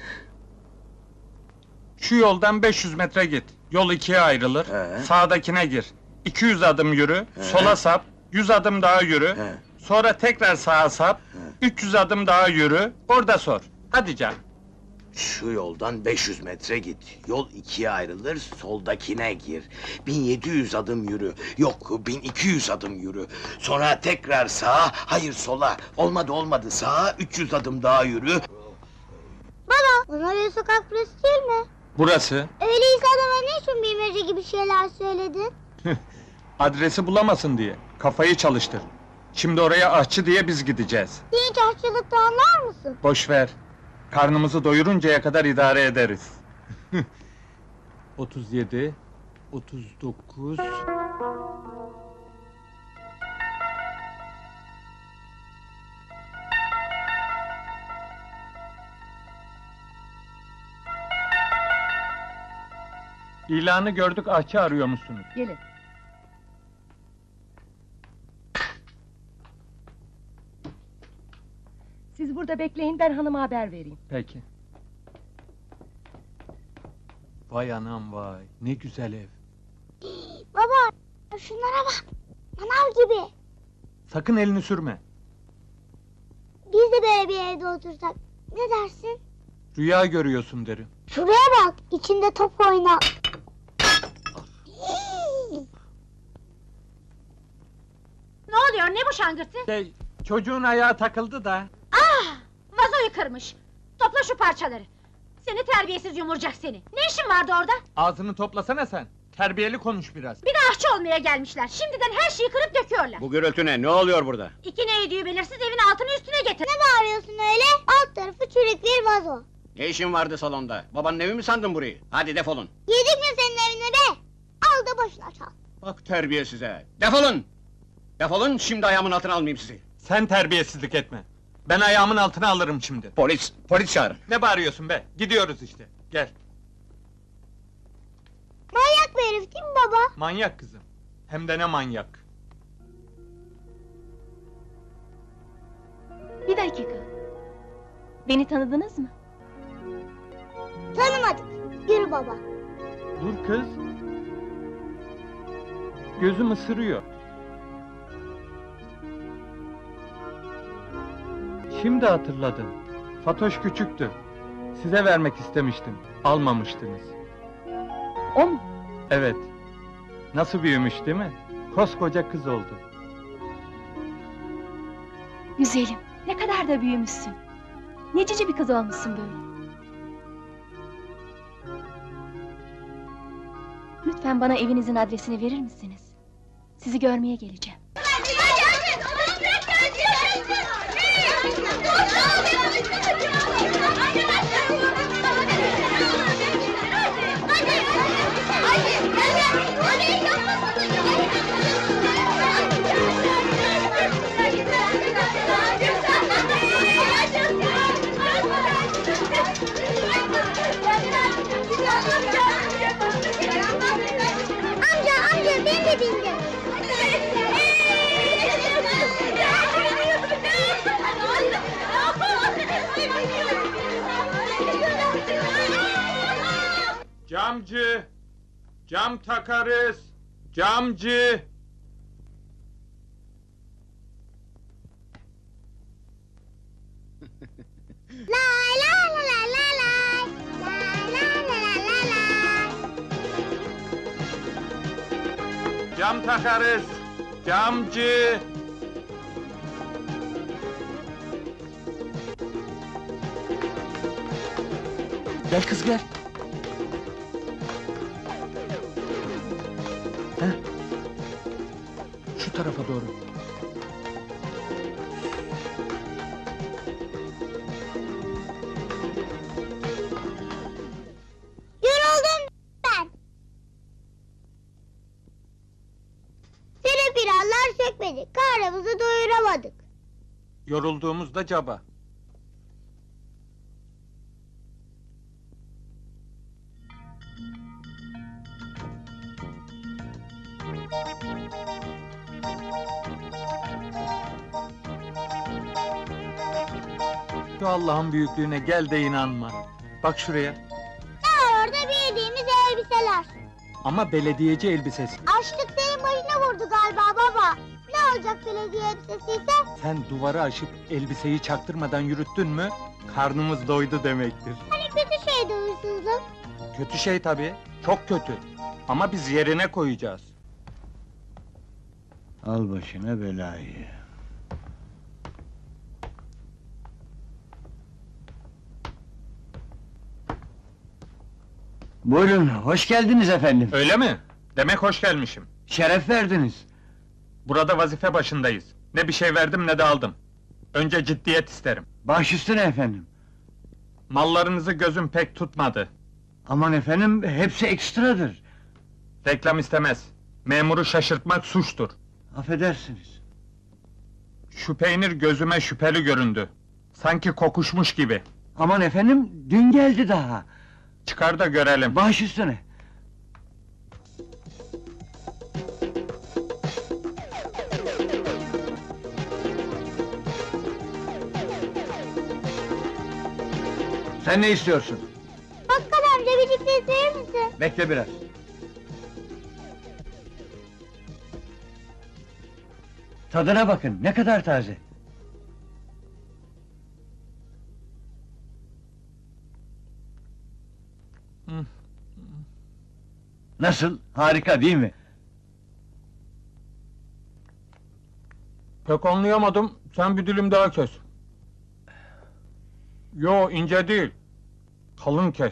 Şu yoldan 500 metre git. Yol ikiye ayrılır. He. Sağdakine gir. 200 adım yürü. Sola sap. 100 adım daha yürü. He. Sonra tekrar sağa sap. 300 adım daha yürü. Orada sor. Hadi canım. Şu yoldan 500 metre git, yol ikiye ayrılır, soldakine gir. 1700 adım yürü, yok 1200 adım yürü. Sonra tekrar sağa, hayır sola, olmadı sağa, 300 adım daha yürü. Baba, Manolya sokak burası değil mi? Burası. Öyleyse adama ne için bilmece gibi şeyler söyledin? Adresi bulamasın diye. Kafayı çalıştır. Şimdi oraya ahçı diye biz gideceğiz. Hiç aşçılıkta anlar mısın? Boş ver. Karnımızı doyuruncaya kadar idare ederiz. 37, 39... İlanı gördük, ahçı arıyormuşsunuz. Gelin. Siz burada bekleyin, ben hanıma haber vereyim. Peki. Vay anam vay, ne güzel ev. Baba, şunlara bak. Manav gibi. Sakın elini sürme. Biz de böyle bir evde otursak. Ne dersin? Rüya görüyorsun derim. Şuraya bak, içinde top oyna. Ne oluyor, ne bu şangırtı? Çocuğun ayağı takıldı da. Ah! Vazoyu kırmış! Topla şu parçaları! Seni terbiyesiz yumurcak seni! Ne işin vardı orada? Ağzını toplasana sen. Terbiyeli konuş biraz. Bir de ahçı olmaya gelmişler, şimdiden her şeyi kırıp döküyorlar! Bu gürültü ne? Ne oluyor burada? İki ne yediği belirsiz, evin altını üstüne getir! Ne bağırıyorsun öyle? Alt tarafı çürük bir vazo. Ne işin vardı salonda? Babanın evi mi sandın burayı? Hadi defolun. Yedik mi senin evine be? Al da başına çal. Bak terbiyesize. Defolun! Defolun, şimdi ayağımın altına almayayım sizi. Sen terbiyesizlik etme. Ben ayağımın altına alırım şimdi. Polis çağırın. Ne bağırıyorsun be? Gidiyoruz işte. Gel. Manyak bir herif değil mi baba? Manyak kızım. Hem de ne manyak. Bir dakika! Beni tanıdınız mı? Tanımadık. Yürü baba. Dur kız. Gözüm ısırıyor. Şimdi hatırladım. Fatoş küçüktü. Size vermek istemiştim. Almamıştınız. O mu? Evet. Nasıl büyümüş değil mi? Koskoca kız oldu. Güzelim, ne kadar da büyümüşsün! Ne cici bir kız olmuşsun böyle! Lütfen bana evinizin adresini verir misiniz? Sizi görmeye geleceğim. Amca ben de bindim. Camcı! Cam takarız! Camcı! Lay lay lay lay lay. Lay lay lay lay lay. Cam takarız! Camcı! Gel kız gel. Heh. Şu tarafa doğru. Yoruldum ben. Serapilallar sökmedi. Karnımızı doyuramadık. Yorulduğumuzda caba. Şu Allah'ın büyüklüğüne gel de inanma. Bak şuraya. Ne var orada bildiğimiz elbiseler. Ama belediyeci elbisesi. Açlık senin başına vurdu galiba baba. Ne olacak belediye elbisesiyse? Sen duvarı aşıp elbiseyi çaktırmadan yürüttün mü, karnımız doydu demektir. Hani kötü şeydi huysuzluk. Kötü şey tabii, çok kötü. Ama biz yerine koyacağız. Al başına belayı. Buyurun, hoş geldiniz efendim. Öyle mi? Demek hoş gelmişim. Şeref verdiniz. Burada vazife başındayız. Ne bir şey verdim ne de aldım. Önce ciddiyet isterim. Baş üstüne efendim. Mallarınızı gözüm pek tutmadı. Aman efendim, hepsi ekstradır. Reklam istemez. Memuru şaşırtmak suçtur. Affedersiniz. Şu peynir gözüme şüpheli göründü. Sanki kokuşmuş gibi. Aman efendim, dün geldi daha. Çıkar da görelim. Baş üstüne. Sen ne istiyorsun? Bakkal amca bir çift verir misin? Bekle biraz. Tadına bakın, ne kadar taze. Hı. Nasıl? Harika değil mi? Pek anlayamadım. Sen bir dilim daha kes. Yo, ince değil. Kalın kes.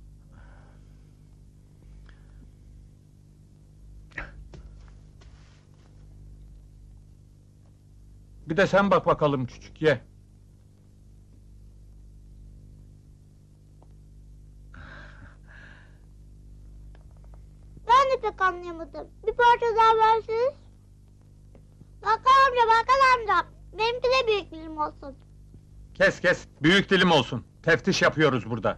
Bir de sen bak bakalım küçük, ye. Ben de pek anlayamadım. Bir parça daha verseniz. Bakkal amca. Benimki de büyük dilim olsun. Kes kes, büyük dilim olsun. Teftiş yapıyoruz burada.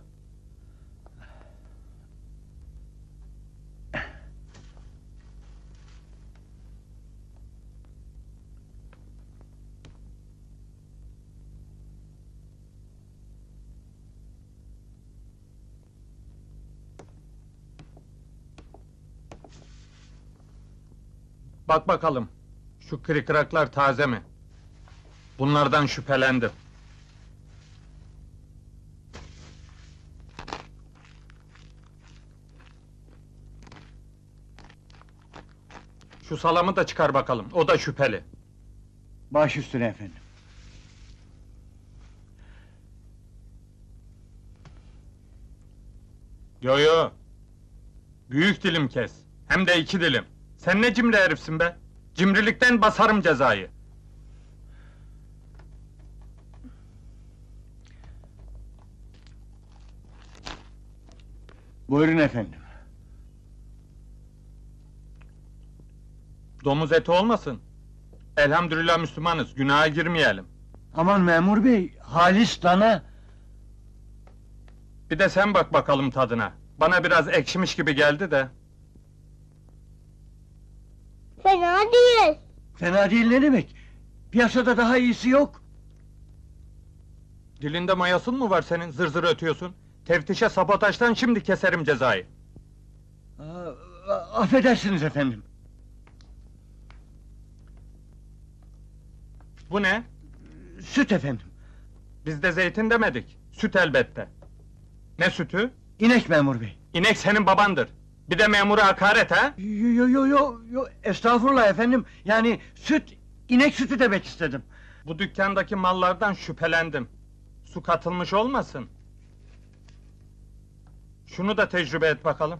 Bak bakalım, şu kırıklar taze mi? Bunlardan şüphelendim. Şu salamı da çıkar bakalım, o da şüpheli. Baş üstüne efendim. Yo yo! Büyük dilim kes, hem de 2 dilim. Sen ne cimri herifsin be? Cimrilikten basarım cezayı. Buyurun efendim. Domuz eti olmasın. Elhamdülillah Müslümanız, günaha girmeyelim. Aman memur bey, halis dana. Bir de sen bak bakalım tadına. Bana biraz ekşimiş gibi geldi de. Fena değil. Fena değil ne demek? Piyasada daha iyisi yok. Dilinde mayasın mı var senin, zır zır ötüyorsun? Teftişe sabotajdan şimdi keserim cezayı. Affedersiniz efendim. Bu ne? Süt efendim. Biz de zeytin demedik, süt elbette. Ne sütü? İnek memur bey. İnek senin babandır. Bir de memura hakaret ha? Yo, estağfurullah efendim. Yani süt, inek sütü demek istedim. Bu dükkandaki mallardan şüphelendim. Su katılmış olmasın? Şunu da tecrübe et bakalım.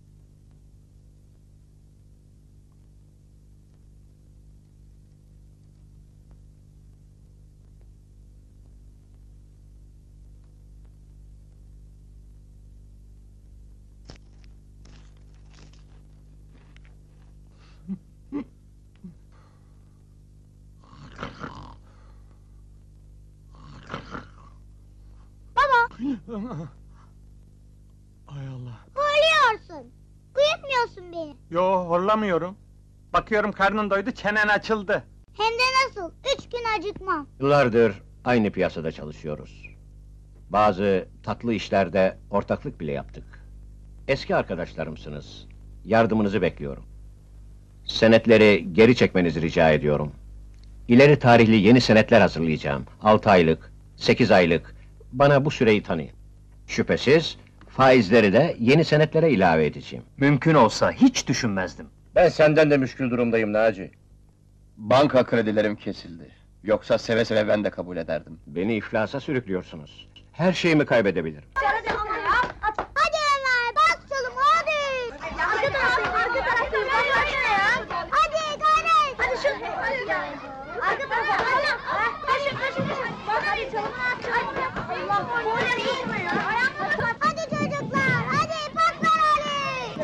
Hay Allah. Horluyorsun. Uyutmuyorsun beni. Yo, horlamıyorum. Bakıyorum karnın doydu, çenen açıldı. Hem de nasıl? 3 gün acıkmam. Yıllardır aynı piyasada çalışıyoruz. Bazı tatlı işlerde ortaklık bile yaptık. Eski arkadaşlarımsınız. Yardımınızı bekliyorum. Senetleri geri çekmenizi rica ediyorum. İleri tarihli yeni senetler hazırlayacağım. 6 aylık, 8 aylık. Bana bu süreyi tanıyın. Şüphesiz faizleri de yeni senetlere ilave edeceğim. Mümkün olsa hiç düşünmezdim. Ben senden de müşkül durumdayım Naci. Banka kredilerim kesildi. Yoksa seve seve ben de kabul ederdim. Beni iflasa sürüklüyorsunuz. Her şeyimi kaybedebilirim. Hadi Ömer, bas çalım hadi. Arka tarafta hadi gayret. Hadi şu. Arka tarafa hadi. Taşın. Hadi çalım. Allah, boylar yıkmıyor. Hadi çocuklar, hadi patlar hadi.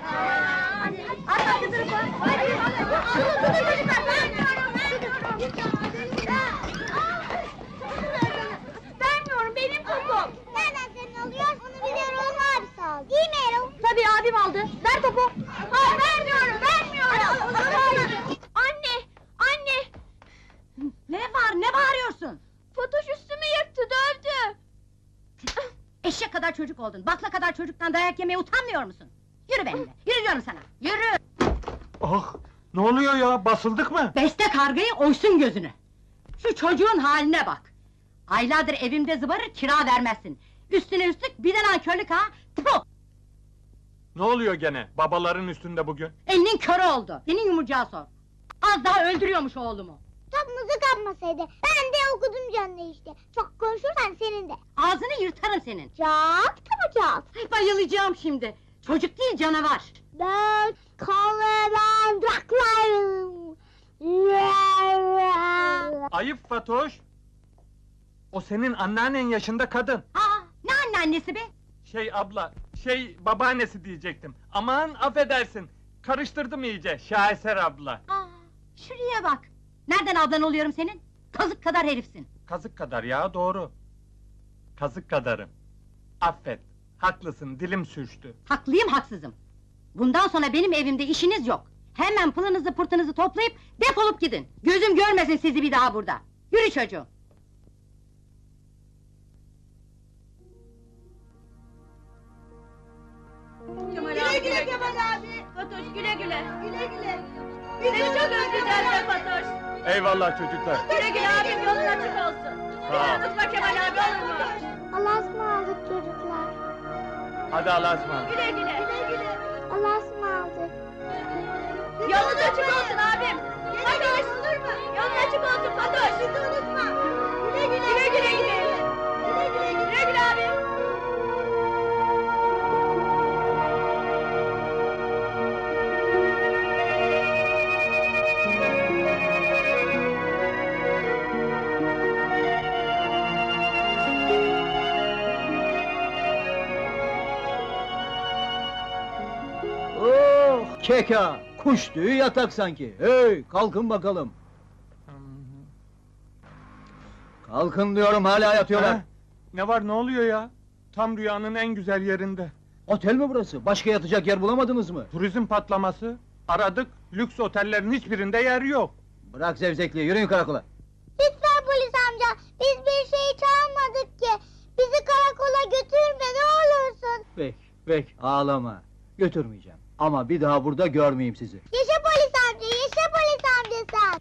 Arka tarafa. Hadi. Vermiyorum, benim topum. Nereden senin oluyor? Onu biliyorum, onu abisi aldı. Değil mi Erol? Tabii abim aldı. Ver topu. Hayır, vermiyorum. Anne. Ne var, ne bağırıyorsun? Fatoş üstümü yırttı, dövdü. Eşek kadar çocuk oldun, bakla kadar çocuktan dayak yemeye utanmıyor musun? Yürü benimle, yürü diyorum sana, yürü! Oh, ne oluyor ya, basıldık mı? Beste kargayı oysun gözünü! Şu çocuğun haline bak! Aylardır evimde zıbarır, kira vermezsin! Üstüne üstlük bir de nankörlük ha! Tfu! Ne oluyor gene, babaların üstünde bugün? Elinin körü oldu, senin yumurcağı sor! Az daha öldürüyormuş oğlumu! Topumuzu kapmasaydı, ben de okudum canlı işte. Çok konuşursan senin de. Ağzını yırtarım senin! Çat kapacağız. Bayılacağım şimdi! Çocuk değil, canavar! Ben kalemandraklarım. Ayıp Fatoş! O senin anneannen yaşında kadın. Aa, ne anneannesi be? Abla, babaannesi diyecektim. Aman affedersin, karıştırdım iyice, Şaheser abla. Aa, şuraya bak! Nereden ablan oluyorum senin? Kazık kadar herifsin! Kazık kadar ya, doğru. Kazık kadarım. Affet, haklısın, dilim sürçtü. Haklıyım, haksızım! Bundan sonra benim evimde işiniz yok! Hemen pılınızı pırtınızı toplayıp defolup gidin! Gözüm görmesin sizi bir daha burada! Yürü çocuğum! Güle güle Kemal abi. Fatoş güle güle. Seni çok özleyeceğiz be Fatoş. Eyvallah çocuklar. Güle güle abim, yolun açık olsun. Sağ ol. Unutma Kemal abi, olur mu? Allah'a ısmarladık çocuklar. Hadi Allah'a ısmarladık. Güle güle. Allah'a ısmarladık. Yolun açık olsun abim. Fatoş. Olur mu? Yolun açık olsun Fatoş. Bizi unutma. Güle güle. Güle güle abim. Oh, keka! Kuş tüyü yatak sanki. Hey, kalkın bakalım. Kalkın diyorum, hala yatıyorlar. Ha? Ne var, ne oluyor ya? Tam rüyanın en güzel yerinde. Otel mi burası? Başka yatacak yer bulamadınız mı? Turizm patlaması. Aradık, lüks otellerin hiçbirinde yer yok. Bırak zevzekliği, yürüyün karakola. Lütfen polis amca, biz bir şey çalmadık ki. Bizi karakola götürme ne olursun. Peki, ağlama. Götürmeyeceğim. Ama bir daha burada görmeyeyim sizi. Yaşa polis amca, yaşa polis amca sen.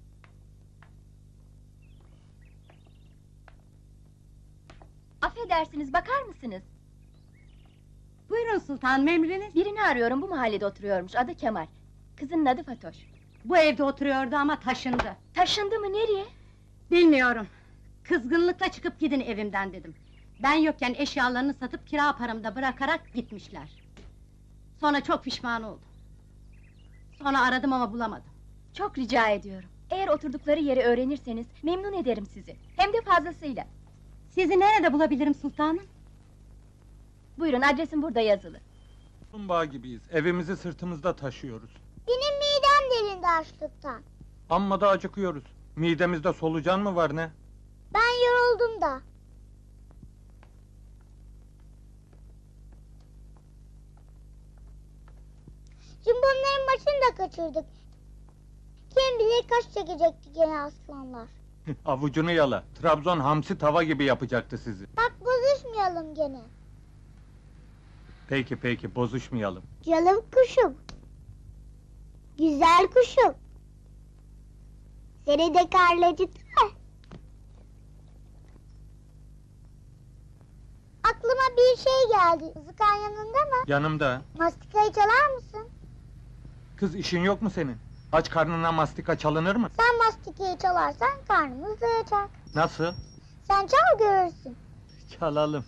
Affedersiniz, bakar mısınız? Buyurun sultanım, emriniz. Birini arıyorum, bu mahallede oturuyormuş, adı Kemal. Kızının adı Fatoş. Bu evde oturuyordu ama taşındı. Taşındı mı, nereye? Bilmiyorum. Kızgınlıkla çıkıp gidin evimden dedim. Ben yokken eşyalarını satıp kira paramda bırakarak gitmişler. Sonra çok pişman oldum. Sonra aradım ama bulamadım. Çok rica ediyorum. Eğer oturdukları yeri öğrenirseniz memnun ederim sizi. Hem de fazlasıyla. Sizi nerede bulabilirim sultanım? Buyurun, adresim burada yazılı. Kaplumbağa gibiyiz, evimizi sırtımızda taşıyoruz. Benim midem delindi açlıktan. Amma da acıkıyoruz. Midemizde solucan mı var ne? Ben yoruldum da. Cimbomların maçını da kaçırdık. Kim bilir kaç çekecekti gene aslanlar. Avucunu yala. Trabzon hamsi tava gibi yapacaktı sizi. Bak bozuşmayalım gene. Peki peki, bozuşmayalım. Canım kuşum. Güzel kuşum. Seni de karladı mı? Aklıma bir şey geldi. Zıkan yanında mı? Yanımda. Mastikayı çalar mısın? Kız, işin yok mu senin? Aç karnına mastika çalınır mı? Sen mastikayı çalarsan karnımız doyacak. Nasıl? Sen çal görürsün. Çalalım.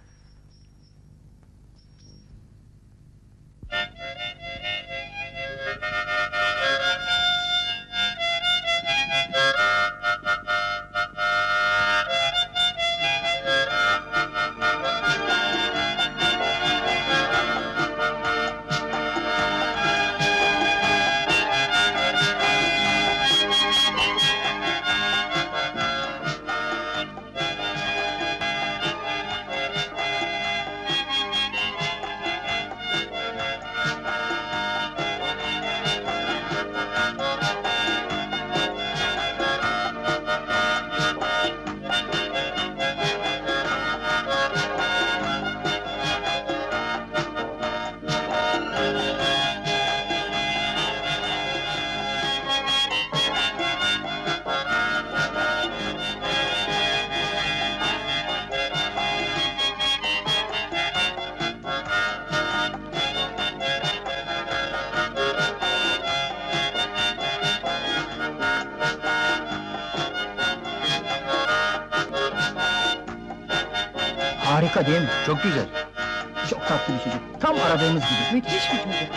Harika değil mi? Çok güzel. Çok tatlı bir çocuk. Tam aradığımız gibi. Müthiş bir çocuk.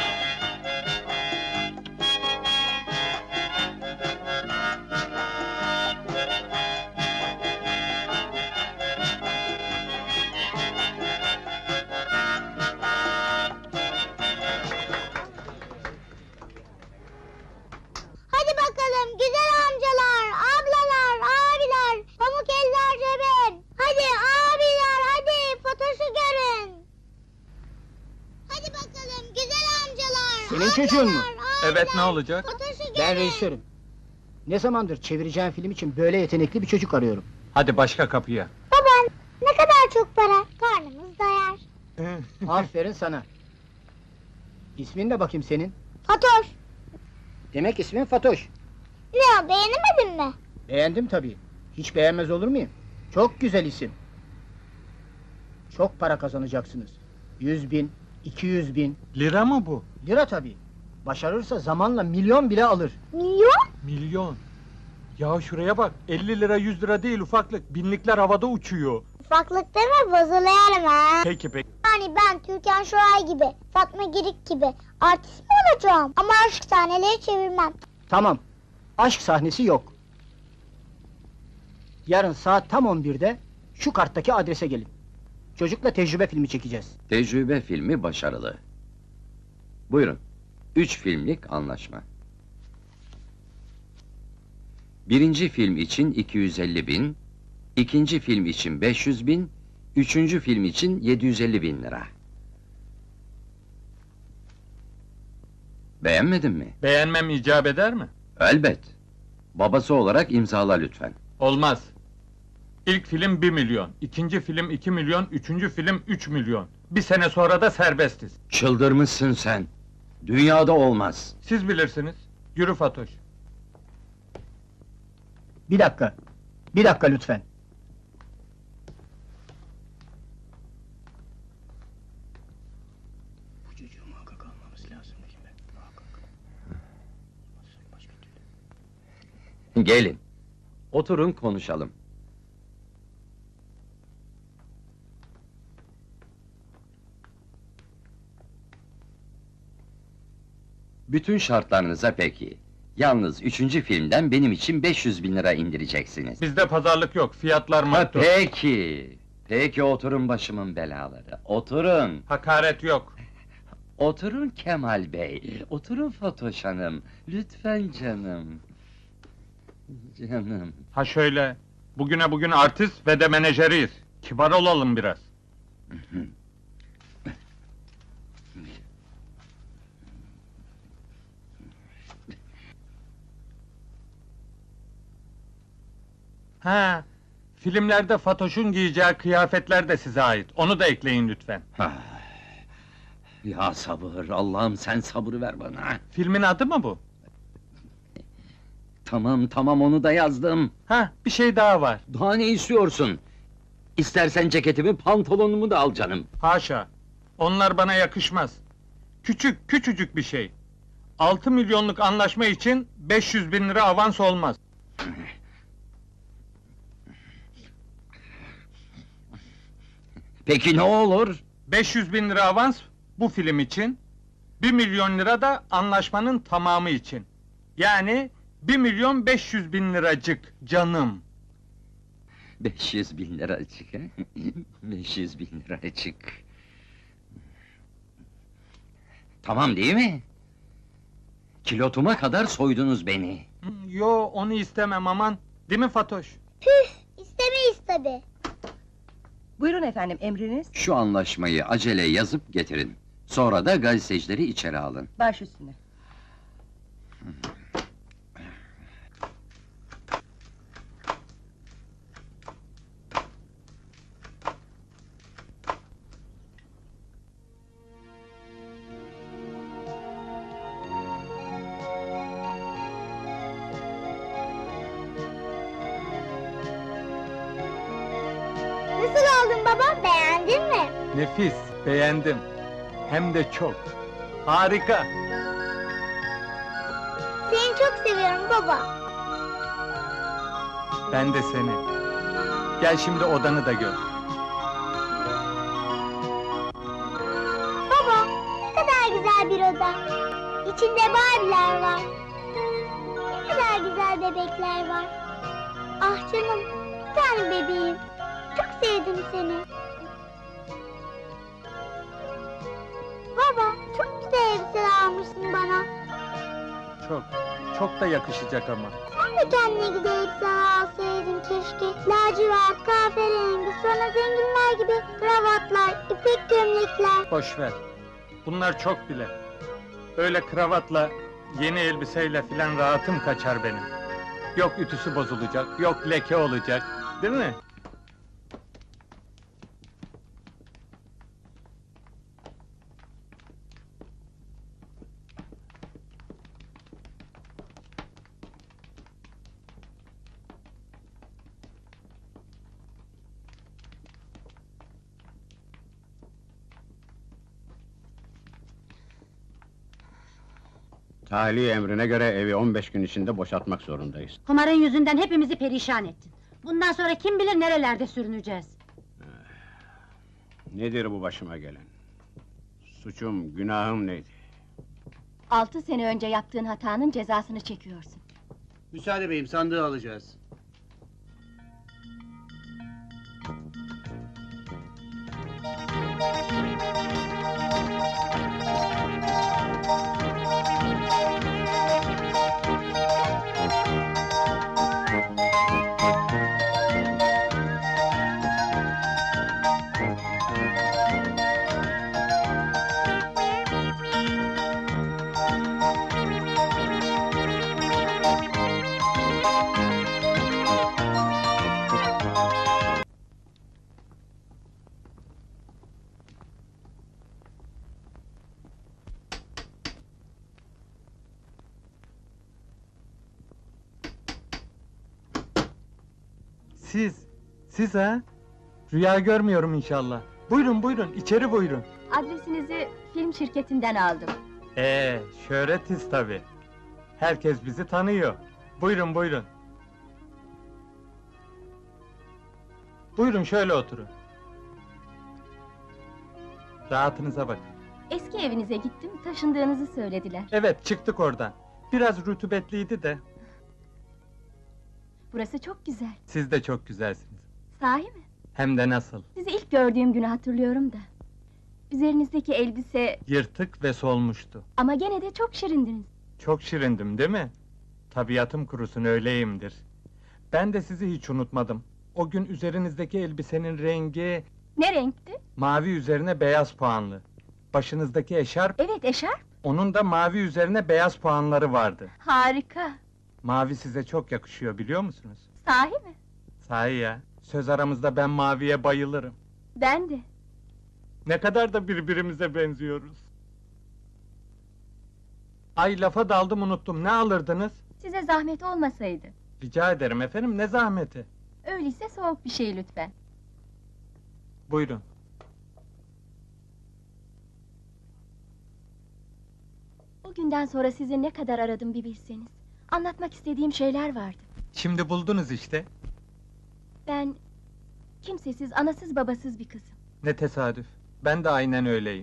Hadi bakalım güzel amcalar, ablalar, abiler, pamuk eller cebin. Hadi abiler, hadi Fatoş'u görün. Hadi bakalım güzel amcalar, Senin çocuğun mu? Evet, ne olacak? Fatoş'u görün. Ben rejisörüm. Ne zamandır çevireceğim film için böyle yetenekli bir çocuk arıyorum. Hadi başka kapıya. Baba, ne kadar çok para, karnımız doyar. Aferin sana. İsmin ne bakayım senin? Fatoş, Demek ismin Fatoş. ne beğenemedin mi? Beğendim tabii. Hiç beğenmez olur muyum? Çok güzel isim. Çok para kazanacaksınız. 100.000, 200.000. Lira mı bu? Lira tabii. Başarırsa zamanla milyon bile alır. Milyon? Milyon. Ya şuraya bak, 50 lira 100 lira değil ufaklık, binlikler havada uçuyor. Ufaklık deme bozuluyorum ha. Peki peki. Yani ben Türkan Şoray gibi, Fatma Girik gibi artist mi olacağım? Ama aşk sahneleri çevirmem. Tamam. Aşk sahnesi yok. Yarın saat tam 11'de şu karttaki adrese gelin. Çocukla tecrübe filmi çekeceğiz. Tecrübe filmi başarılı. Buyurun. 3 filmlik anlaşma. Birinci film için 250.000, ikinci film için 500.000, üçüncü film için 750.000 lira. Beğenmedin mi? Beğenmem icap eder mi? Elbet. Babası olarak imzala lütfen. Olmaz. İlk film 1 milyon, ikinci film 2 milyon, üçüncü film 3 milyon. Bir sene sonra da serbestiz. Çıldırmışsın sen. Dünyada olmaz. Siz bilirsiniz. Yürü Fatoş. Bir dakika. Bir dakika lütfen. Bu çocuğu muhakkak almamız lazım. Gelin. Oturun konuşalım. Bütün şartlarınıza peki. Yalnız 3. filmden benim için 500.000 lira indireceksiniz. Bizde pazarlık yok, fiyatlar Ha, maktul. peki. Peki oturun başımın belaları. Oturun. Hakaret yok. Oturun Kemal Bey. Oturun Fatoş Hanım. Lütfen canım. Canım. Ha şöyle, bugün artist ve de menajeriyiz. Kibar olalım biraz. Ha, filmlerde Fatoş'un giyeceği kıyafetler de size ait. Onu da ekleyin lütfen. Ya sabır, Allah'ım sen sabır ver bana. Filmin adı mı bu? Tamam onu da yazdım. Ha, bir şey daha var. Daha ne istiyorsun? İstersen ceketimi, pantolonumu da al canım. Haşa, onlar bana yakışmaz. Küçücük bir şey. 6 milyonluk anlaşma için 500.000 lira avans olmaz. Peki ne olur? 500.000 lira avans bu film için, 1 milyon lira da anlaşmanın tamamı için. Yani 1.500.000 liracık canım. 500.000 liracık he? 500.000 liracık. Tamam değil mi? Kilotuma kadar soydunuz beni. Yo, onu istemem aman. Değil mi Fatoş? Püf, istemeyiz tabi. Buyurun efendim, emriniz? Şu anlaşmayı acele yazıp getirin. Sonra da gazetecileri içeri alın. Baş üstüne. Nasıl oldun baba, beğendin mi? Nefis, beğendim. Hem de çok. Harika. Seni çok seviyorum baba. Ben de seni. Gel şimdi odanı da gör. Baba, ne kadar güzel bir oda. İçinde Barbie'ler var. Ne kadar güzel bebekler var. Ah canım, bir tane bebeğim. Çok sevdim seni. Baba, çok güzel elbiseler almışsın bana. Çok da yakışacak ama. Sen de kendine güzel elbiseler alsaydın keşke. Lacivert, kahverengi, sonra zenginler gibi kravatlar, ipek gömlekler. Boş ver. Bunlar çok bile. Öyle kravatla, yeni elbiseyle filan rahatım kaçar benim. Yok ütüsü bozulacak, yok leke olacak. Değil mi? Tahliye emrine göre evi 15 gün içinde boşaltmak zorundayız. Kumarın yüzünden hepimizi perişan ettin. Bundan sonra kim bilir nerelerde sürüneceğiz. Nedir bu başıma gelen? Suçum, günahım neydi? 6 sene önce yaptığın hatanın cezasını çekiyorsun. Müsaade beyim, sandığı alacağız. Siz ha? Rüya görmüyorum inşallah. Buyurun, içeri buyurun. Adresinizi film şirketinden aldım. Şöhretiz tabi. Herkes bizi tanıyor. Buyurun. Buyurun şöyle oturun. Rahatınıza bakın. Eski evinize gittim, taşındığınızı söylediler. Evet, çıktık oradan. Biraz rutubetliydi de. Burası çok güzel. Siz de çok güzelsiniz. Sahi mi? Hem de nasıl? Sizi ilk gördüğüm günü hatırlıyorum da. Üzerinizdeki elbise... Yırtık ve solmuştu. Ama gene de çok şirindiniz. Çok şirindim, değil mi? Tabiatım kurusun, öyleyimdir. Ben de sizi hiç unutmadım. O gün üzerinizdeki elbisenin rengi... Ne renkti? Mavi üzerine beyaz puanlı. Başınızdaki eşarp... Evet, eşarp. Onun da mavi üzerine beyaz puanları vardı. Harika. Mavi size çok yakışıyor, biliyor musunuz? Sahi mi? Sahi ya, söz aramızda ben maviye bayılırım. Ben de. Ne kadar da birbirimize benziyoruz. Ay, lafa daldım, unuttum. Ne alırdınız? Size zahmet olmasaydı. Rica ederim efendim, ne zahmeti? Öyleyse soğuk bir şey lütfen. Buyurun. O günden sonra sizi ne kadar aradım bir bilseniz. Anlatmak istediğim şeyler vardı. Şimdi buldunuz işte. Ben... kimsesiz, anasız babasız bir kızım. Ne tesadüf. Ben de aynen öyleyim.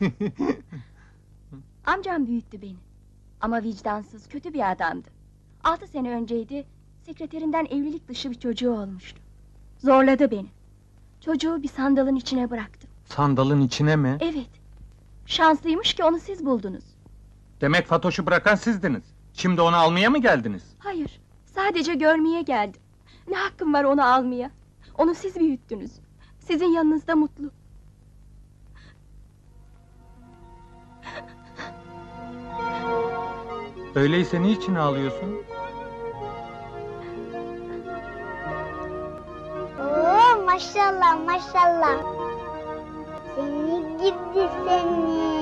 Amcam büyüttü beni. Ama vicdansız, kötü bir adamdı. 6 sene önceydi, sekreterinden evlilik dışı bir çocuğu olmuştu. Zorladı beni. Çocuğu bir sandalın içine bıraktım. Sandalın içine mi? Evet. Şanslıymış ki onu siz buldunuz. Demek Fatoş'u bırakan sizdiniz. Şimdi onu almaya mı geldiniz? Hayır, sadece görmeye geldim. Ne hakkım var onu almaya? Onu siz büyüttünüz. Sizin yanınızda mutlu. Öyleyse niçin ağlıyorsun? Oo, maşallah maşallah. Seni gidi seni.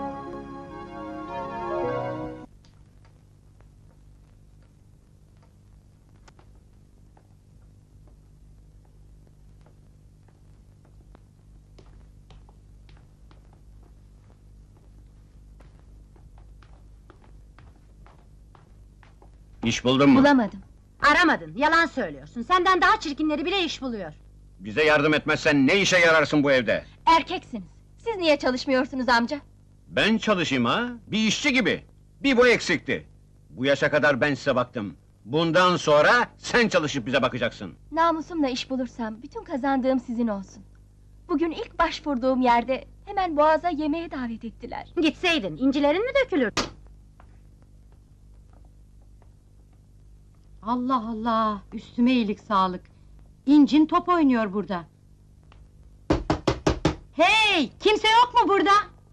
İş buldun mu? Bulamadım. Aramadın, yalan söylüyorsun. Senden daha çirkinleri bile iş buluyor. Bize yardım etmezsen ne işe yararsın bu evde? Erkeksiniz. Siz niye çalışmıyorsunuz amca? Ben çalışayım ha? Bir işçi gibi. Bir bu eksikti. Bu yaşa kadar ben size baktım. Bundan sonra sen çalışıp bize bakacaksın. Namusumla iş bulursam bütün kazandığım sizin olsun. Bugün ilk başvurduğum yerde hemen Boğaz'a yemeğe davet ettiler. Gitseydin, incilerin mi dökülür? Allah Allah, üstüme iyilik sağlık. İncin top oynuyor burada. Hey, kimse yok mu burada?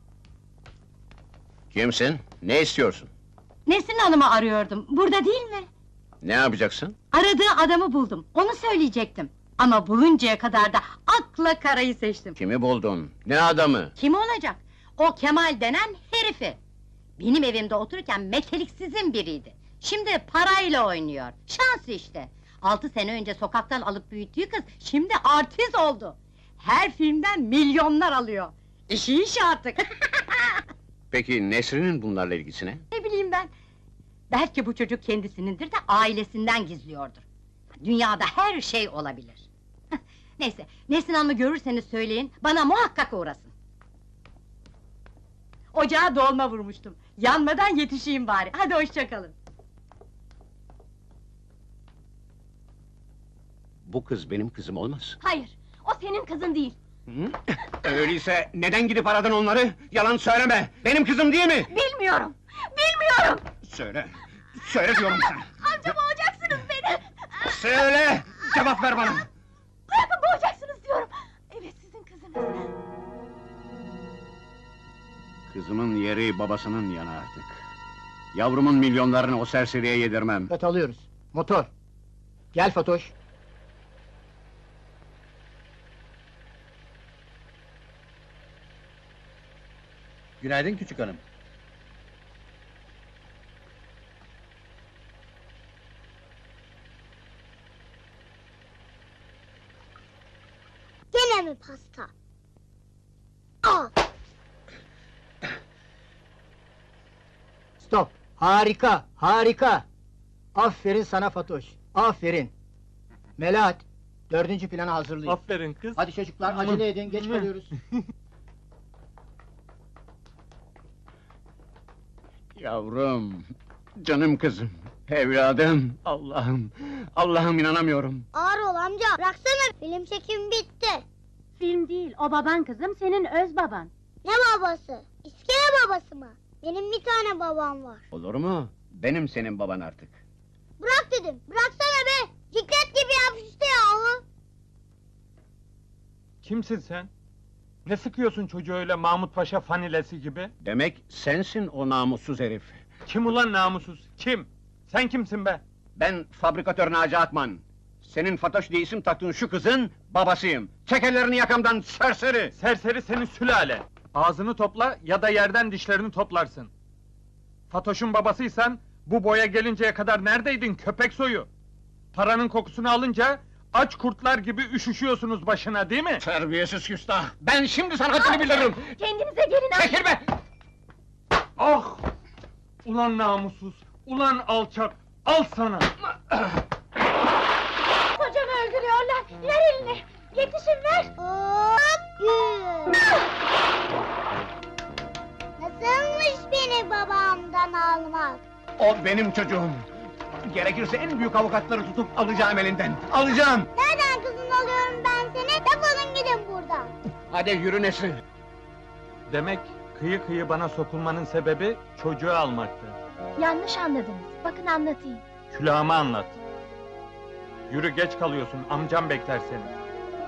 Kimsin? Ne istiyorsun? Nesin Hanım'ı arıyordum, burada değil mi? Ne yapacaksın? Aradığı adamı buldum, onu söyleyecektim. Ama buluncaya kadar da akla karayı seçtim. Kimi buldun? Ne adamı? Kim olacak? O Kemal denen herifi. Benim evimde otururken meteliksizin biriydi. Şimdi parayla oynuyor. Şans işte. 6 sene önce sokaktan alıp büyüttüğü kız şimdi artist oldu. Her filmden milyonlar alıyor. İşi iş artık. Peki Nesrin'in bunlarla ilgisi ne? Ne bileyim ben. Belki bu çocuk kendisinindir de ailesinden gizliyordur. Dünyada her şey olabilir. Neyse, Nesrin Hanım'ı görürseniz söyleyin, bana muhakkak uğrasın. Ocağa dolma vurmuştum. Yanmadan yetişeyim bari. Hadi hoşça kalın. Bu kız benim kızım olmaz. Hayır, o senin kızın değil. Hı? Öyleyse neden gidip aradın onları? Yalan söyleme! Benim kızım değil mi? Bilmiyorum, bilmiyorum! Söyle! Söyle diyorum sana! Amca boğacaksınız beni! Söyle! Cevap ver bana! Bırakın boğacaksınız diyorum! Evet, sizin kızınız. Kızımın yeri babasının yanı artık. Yavrumun milyonlarını o serseriye yedirmem. Evet, alıyoruz. Motor. Gel Fatoş. Günaydın küçük hanım. Gene mi pasta? Al. Stop. Harika, harika. Aferin sana Fatoş. Aferin. Melahat, 4. planı hazırlayın. Aferin kız. Hadi çocuklar, acele edin, geç kalıyoruz. Yavrum, canım kızım, evladım, Allah'ım, Allah'ım inanamıyorum. Ağır ol amca, bıraksana. Film çekimi bitti. Film değil, o baban kızım, senin öz baban. Ne babası? İskele babası mı? Benim bir tane babam var. Olur mu? Benim senin baban artık. Bırak dedim, bıraksana be! Fikret gibi yapıştı yahu! Kimsin sen? Ne sıkıyorsun çocuğu öyle Mahmut Paşa fanilesi gibi? Demek sensin o namussuz herif. Kim ulan namussuz? Kim? Sen kimsin be? Ben fabrikatör Naci Akman. Senin Fatoş diye isim taktığın şu kızın babasıyım. Çek ellerini yakamdan serseri! Serseri senin sülale! Ağzını topla ya da yerden dişlerini toplarsın. Fatoş'un babasıysan, bu boya gelinceye kadar neredeydin köpek soyu? Paranın kokusunu alınca, aç kurtlar gibi üşüşüyorsunuz başına değil mi? Terbiyesiz küstah! Ben şimdi sana haddini bildiririm! Kendinize gelin amca! Çekil be! Ah! Ulan namussuz, ulan alçak, al sana! Kocamı öldürüyorlar, ver elini! Yetişin ver! Hop! Gül! Nasılmış beni babamdan almak? O benim çocuğum! Gerekirse en büyük avukatları tutup alacağım elinden! Alacağım! Nereden kızın alıyorum ben seni? Defolun gidin buradan! Hadi yürü Nesrin! Demek kıyı kıyı bana sokulmanın sebebi çocuğu almaktı. Yanlış anladınız, bakın anlatayım. Külahımı anlat. Yürü geç kalıyorsun, amcam bekler seni.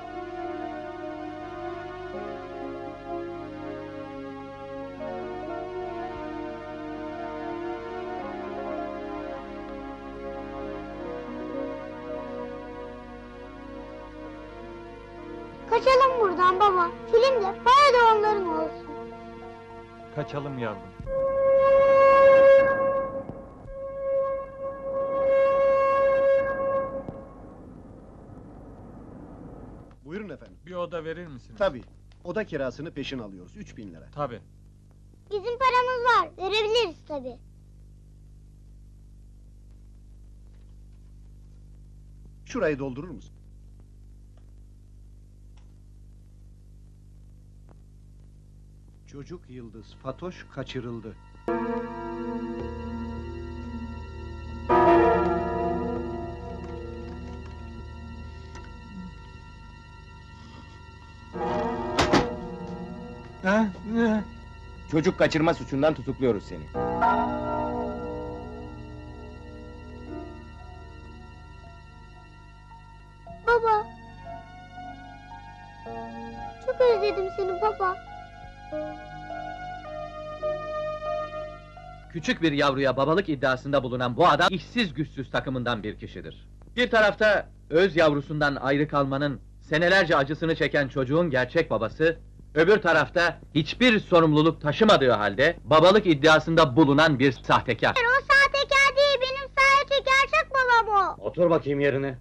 Kaçalım buradan baba. Film de, para da onların olsun. Kaçalım yavrum. Buyurun efendim. Bir oda verir misiniz? Tabii. Oda kirasını peşin alıyoruz. 3000 lira. Tabii. Bizim paramız var. Verebiliriz tabii. Şurayı doldurur musun? Çocuk yıldız Fatoş kaçırıldı. Çocuk kaçırma suçundan tutukluyoruz seni. Baba. Çok özledim seni baba. Küçük bir yavruya babalık iddiasında bulunan bu adam, işsiz güçsüz takımından bir kişidir. Bir tarafta, öz yavrusundan ayrı kalmanın, senelerce acısını çeken çocuğun gerçek babası, öbür tarafta, hiçbir sorumluluk taşımadığı halde, babalık iddiasında bulunan bir sahtekar. O sahtekar değil, benim sadece gerçek babam o. Otur bakayım yerine.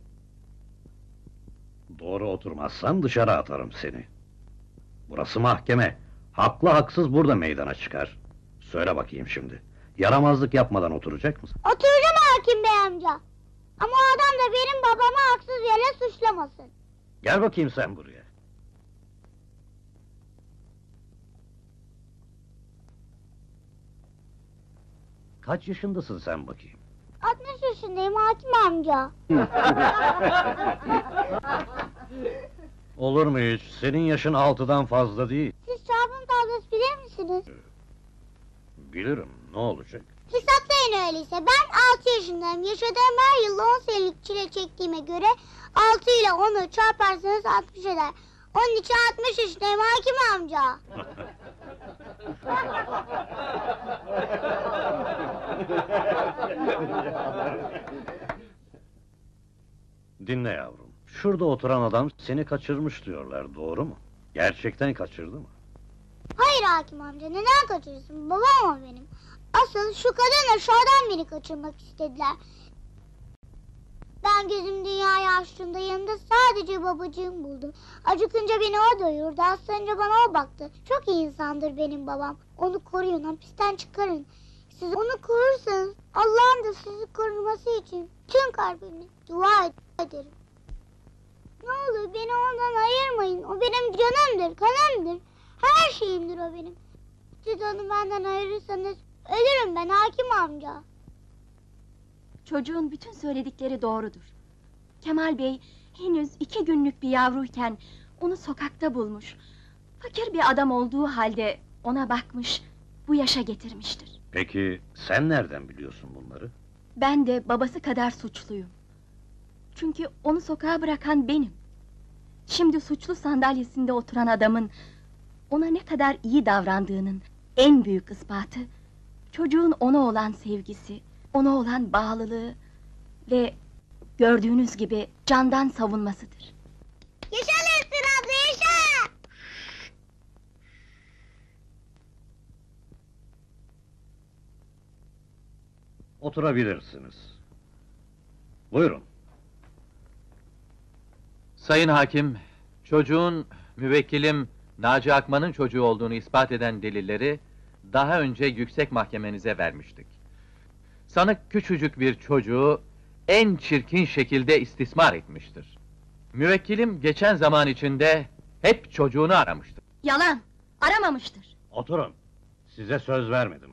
Doğru oturmazsan dışarı atarım seni. Burası mahkeme. Haklı haksız burada meydana çıkar. Söyle bakayım şimdi. Yaramazlık yapmadan oturacak mısın? Oturacağım hakim bey amca. Ama o adam da benim babamı haksız yere suçlamasın. Gel bakayım sen buraya. Kaç yaşındasın sen bakayım? 60 yaşındayım hakim amca. Olur mu hiç? Senin yaşın 6'dan fazla değil. Siz çarpım tablası bilir misiniz? Bilirim, ne olacak? Hesaplayın öyleyse. Ben 6 yaşındayım. Yaşadığım her yılda 10 senelik çile çektiğime göre 6 ile 10'u çarparsanız 60 eder. Onun için 60 yaşındayım hakim amca. Dinle yavrum. Şurada oturan adam seni kaçırmış diyorlar, doğru mu? Gerçekten kaçırdı mı? Hayır hakim amca, neden kaçırsın? Babam o benim. Asıl şu kadın aşağıdan beni kaçırmak istediler. Ben gözüm dünyayı açtığımda yanımda sadece babacığım buldum. Acıkınca beni o doyurdu, hastalanınca bana o baktı. Çok iyi insandır benim babam. Onu koruyun, hapisten çıkarın. Siz onu korursanız, Allah'ın da sizi koruması için tüm kalbimle dua ederim. Ne olur beni ondan ayırmayın. O benim canımdır, kanımdır. Her şeyimdir o benim. Siz onu benden ayırırsanız Ölürüm ben hakim amca. Çocuğun bütün söyledikleri doğrudur. Kemal Bey henüz 2 günlük bir yavruyken onu sokakta bulmuş. Fakir bir adam olduğu halde ona bakmış, bu yaşa getirmiştir. Peki sen nereden biliyorsun bunları? Ben de babası kadar suçluyum. Çünkü onu sokağa bırakan benim. Şimdi suçlu sandalyesinde oturan adamın ona ne kadar iyi davrandığının en büyük ispatı, çocuğun ona olan sevgisi, ona olan bağlılığı ve gördüğünüz gibi candan savunmasıdır. Yaşa Nesrin abla yaşa! Oturabilirsiniz. Buyurun. Sayın hakim, çocuğun müvekkilim Naci Akman'ın çocuğu olduğunu ispat eden delilleri daha önce yüksek mahkemenize vermiştik. Sanık küçücük bir çocuğu en çirkin şekilde istismar etmiştir. Müvekkilim geçen zaman içinde hep çocuğunu aramıştır. Yalan, aramamıştır. Oturun. Size söz vermedim.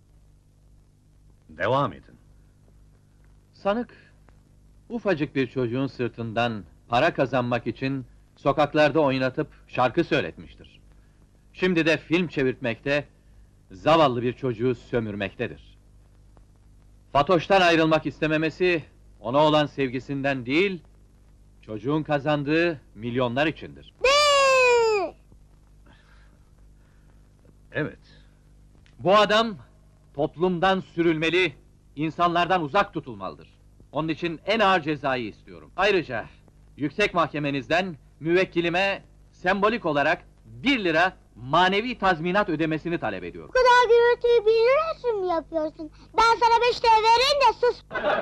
Devam edin. Sanık, ufacık bir çocuğun sırtından para kazanmak için sokaklarda oynatıp şarkı söyletmiştir. Şimdi de film çevirtmekte, zavallı bir çocuğu sömürmektedir. Fatoş'tan ayrılmak istememesi, ona olan sevgisinden değil, çocuğun kazandığı milyonlar içindir. Evet. Bu adam, toplumdan sürülmeli, insanlardan uzak tutulmalıdır. Onun için en ağır cezayı istiyorum. Ayrıca, yüksek mahkemenizden müvekkilime sembolik olarak 1 lira manevi tazminat ödemesini talep ediyorum. Bu kadar gürültüyü 1 lira için mi yapıyorsun? Ben sana 5 TL vereyim de sus!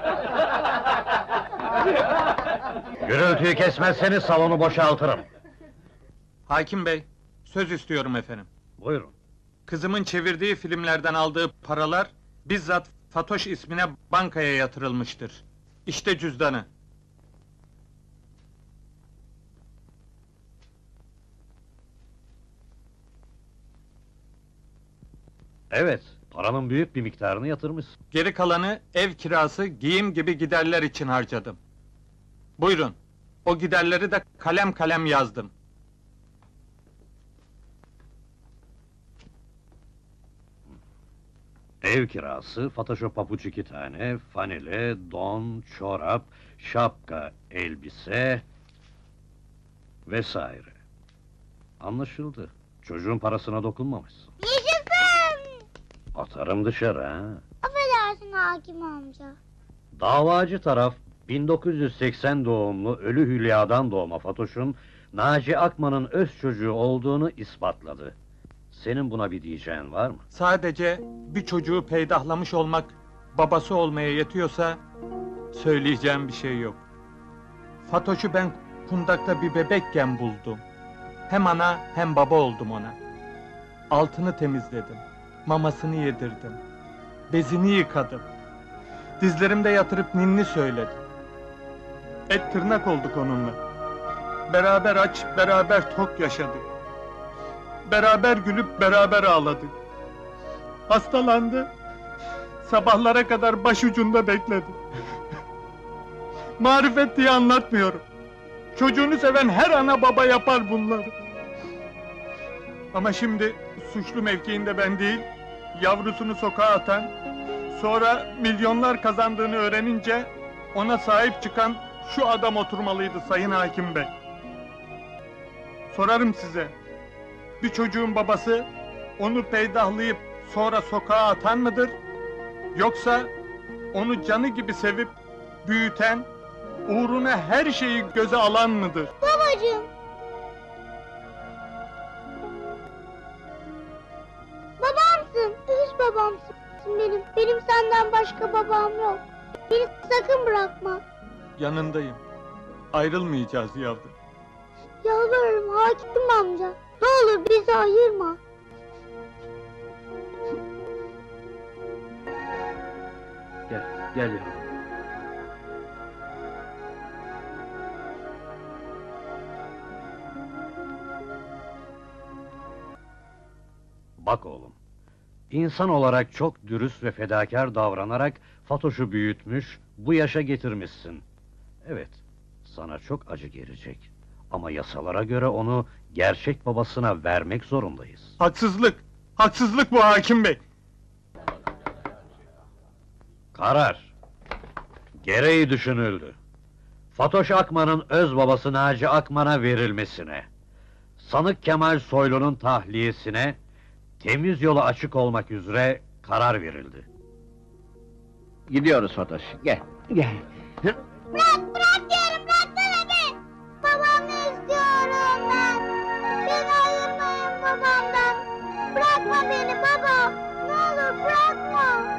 Gürültüyü kesmezseniz salonu boşaltırım. Hakim bey, söz istiyorum efendim. Buyurun. Kızımın çevirdiği filmlerden aldığı paralar bizzat Fatoş ismine bankaya yatırılmıştır. İşte cüzdanı. Evet, paranın büyük bir miktarını yatırmışsın. Geri kalanı ev kirası, giyim gibi giderler için harcadım. Buyurun, o giderleri de kalem kalem yazdım. Ev kirası, Photoshop papuç 2 tane, fanile, don, çorap, şapka, elbise vesaire. Anlaşıldı. Çocuğun parasına dokunmamışsın. Yaşasın! Atarım dışarı ha. Affedersin hakim amca. Davacı taraf 1980 doğumlu ölü Hülya'dan doğma Fatoş'un Naci Akman'ın öz çocuğu olduğunu ispatladı. Senin buna bir diyeceğin var mı? Sadece bir çocuğu peydahlamış olmak babası olmaya yetiyorsa söyleyeceğim bir şey yok. Fatoş'u ben kundakta bir bebekken buldum. Hem ana hem baba oldum ona. Altını temizledim, mamasını yedirdim, bezini yıkadım. Dizlerimde yatırıp ninni söyledim. Et tırnak olduk onunla. Beraber aç, beraber tok yaşadık. Beraber gülüp beraber ağladık. Hastalandı. Sabahlara kadar başucunda bekledi. Marifet diye anlatmıyorum. Çocuğunu seven her ana baba yapar bunları. Ama şimdi suçlu mevkiinde ben değil, yavrusunu sokağa atan, sonra milyonlar kazandığını öğrenince ona sahip çıkan şu adam oturmalıydı Sayın Hakim Bey. Sorarım size, bir çocuğun babası onu peydahlayıp sonra sokağa atan mıdır? Yoksa onu canı gibi sevip büyüten, uğruna her şeyi göze alan mıdır? Babacığım! Babamsın, öz babamsın benim. Benim senden başka babam yok. Beni sakın bırakma. Yanındayım. Ayrılmayacağız yavrum. Yalvarırım hakim amca. Ne olur bizi ayırma. Gel yavrum. Bak oğlum, İnsan olarak çok dürüst ve fedakar davranarak Fatoş'u büyütmüş, bu yaşa getirmişsin. Evet, sana çok acı gelecek. Ama yasalara göre onu gerçek babasına vermek zorundayız. Haksızlık! Haksızlık bu hakim bey! Karar! Gereği düşünüldü. Fatoş Akman'ın öz babası Naci Akman'a verilmesine, Sanık Kemal Soylu'nun tahliyesine, temiz yolu açık olmak üzere karar verildi. Gidiyoruz Fatoş, gel. Gel. Bırak diyorum, bıraksana be! Babamı istiyorum ben! Beni ayırmayın babamdan! Bırakma beni baba! Ne olur bırakma!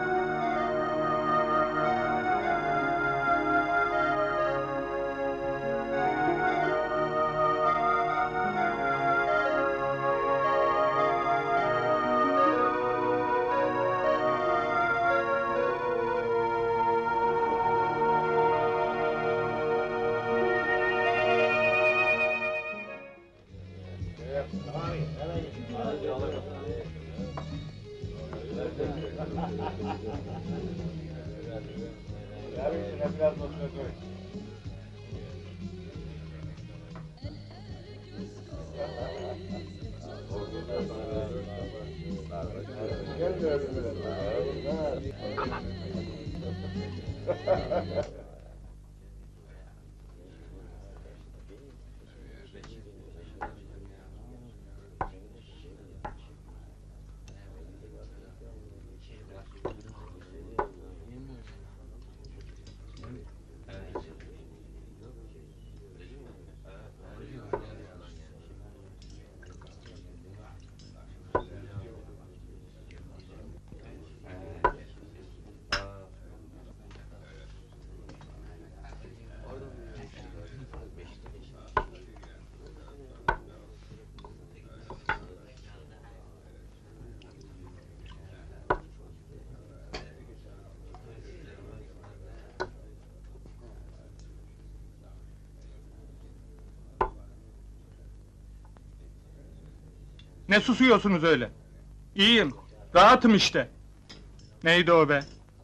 Ne susuyorsunuz öyle? İyiyim, rahatım işte. Neydi o be?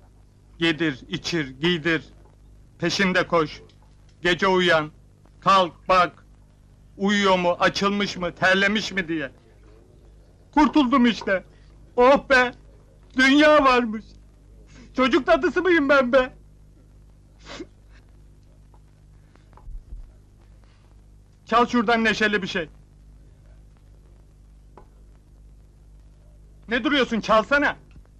Yedir, içir, giydir. Peşinde koş. Gece uyan. Kalk, bak. Uyuyor mu, açılmış mı, terlemiş mi diye. Kurtuldum işte. Oh be! Dünya varmış. Çocuk tatısı mıyım ben be? Çal şuradan neşeli bir şey. Ne duruyorsun, çalsana!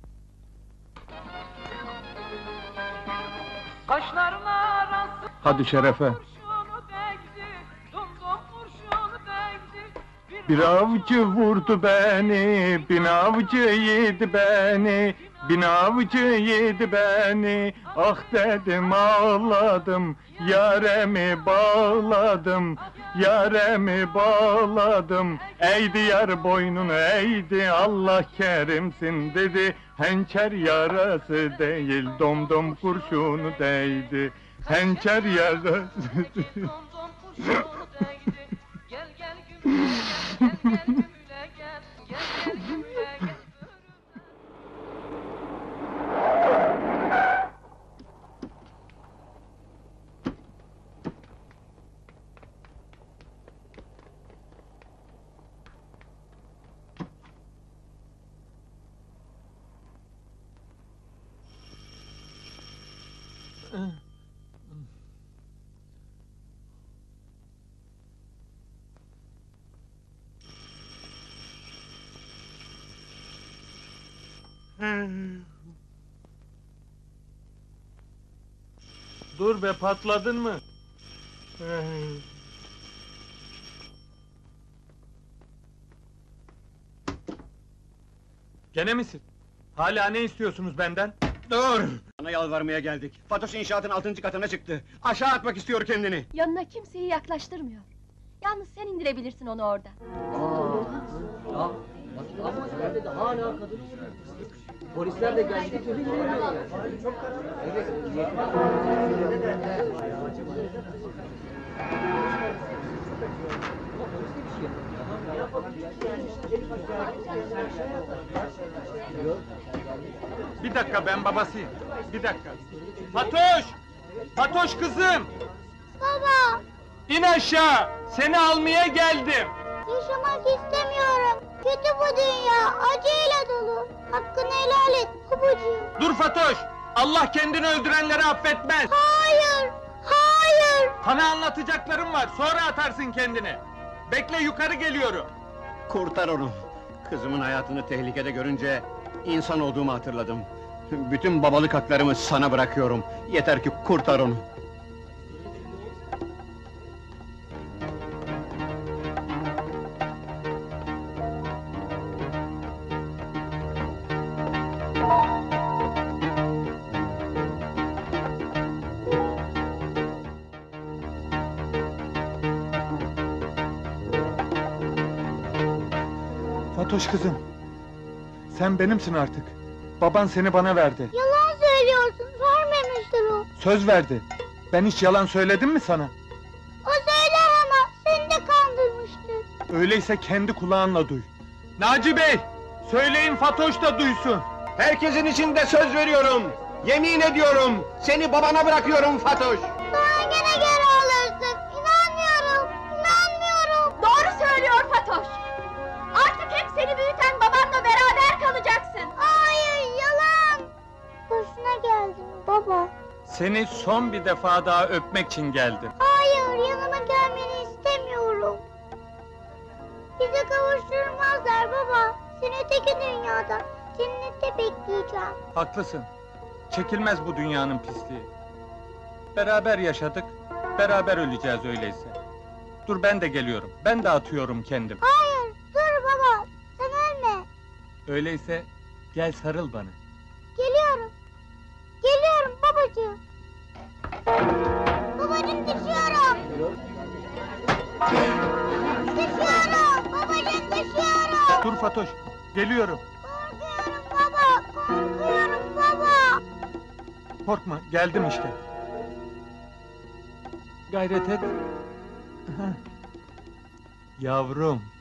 Hadi şerefe! Bir avcı vurdu beni, bin avcı yedi beni, bin avcı yedi beni. Ah dedim ağladım, yaremi bağladım, yaremi bağladım. Eğdi yar boynunu eğdi, Allah kerimsin dedi. Hançer yarası değil, domdom kurşunu değdi. Hançer yarası değil. Dur be, patladın mı? Gene misin? Hala ne istiyorsunuz benden? Dur! Sana yalvarmaya geldik. Fatoş inşaatın 6. katına çıktı. Aşağı atmak istiyor kendini. Yanına kimseyi yaklaştırmıyor. Yalnız sen indirebilirsin onu orada. Polisler de geldi. Bir dakika, ben babasıyım. Bir dakika. Fatoş! Fatoş kızım! Baba, İn aşağı! Seni almaya geldim! yaşamak istemiyorum. Kötü bu dünya, acıyla dolu. Hakkını helal et babacığım. Dur Fatoş! Allah kendini öldürenleri affetmez! Hayır, hayır. Sana anlatacaklarım var, sonra atarsın kendini! Bekle, yukarı geliyorum! Kurtar onu. Kızımın hayatını tehlikede görünce insan olduğumu hatırladım. Bütün babalık haklarımı sana bırakıyorum. Yeter ki kurtar onu. Fatoş kızım! Sen benimsin artık! Baban seni bana verdi! Yalan söylüyorsun, vermemiştir o. Söz verdi! Ben hiç yalan söyledim mi sana? O söyler ama seni de kandırmıştır. Öyleyse kendi kulağınla duy! Naci Bey! Söyleyin Fatoş da duysun! Herkesin içinde söz veriyorum. Yemin ediyorum. Seni babana bırakıyorum Fatoş. Sonra gene geri alırsın. İnanmıyorum, inanmıyorum. Doğru söylüyor Fatoş. Artık hep seni büyüten babanla beraber kalacaksın. Hayır, yalan. Boşuna geldin baba. Seni son bir defa daha öpmek için geldim. Hayır, yanıma gelmeni istemiyorum. Bizi kavuşturmazlar baba. Seni öteki dünyada, cennette bekleyeceğim. Haklısın. Çekilmez bu dünyanın pisliği. Beraber yaşadık, beraber öleceğiz öyleyse. Dur ben de geliyorum, ben de atıyorum kendim. Hayır, dur baba, sen ölme. Öyleyse gel sarıl bana. Geliyorum. Geliyorum babacığım. Babacığım düşüyorum. Düşüyorum. Babacığım düşüyorum. Dur Fatoş, geliyorum. Korkuyorum baba. Korkuyorum baba. Korkma, geldim işte. Gayret et. Yavrum.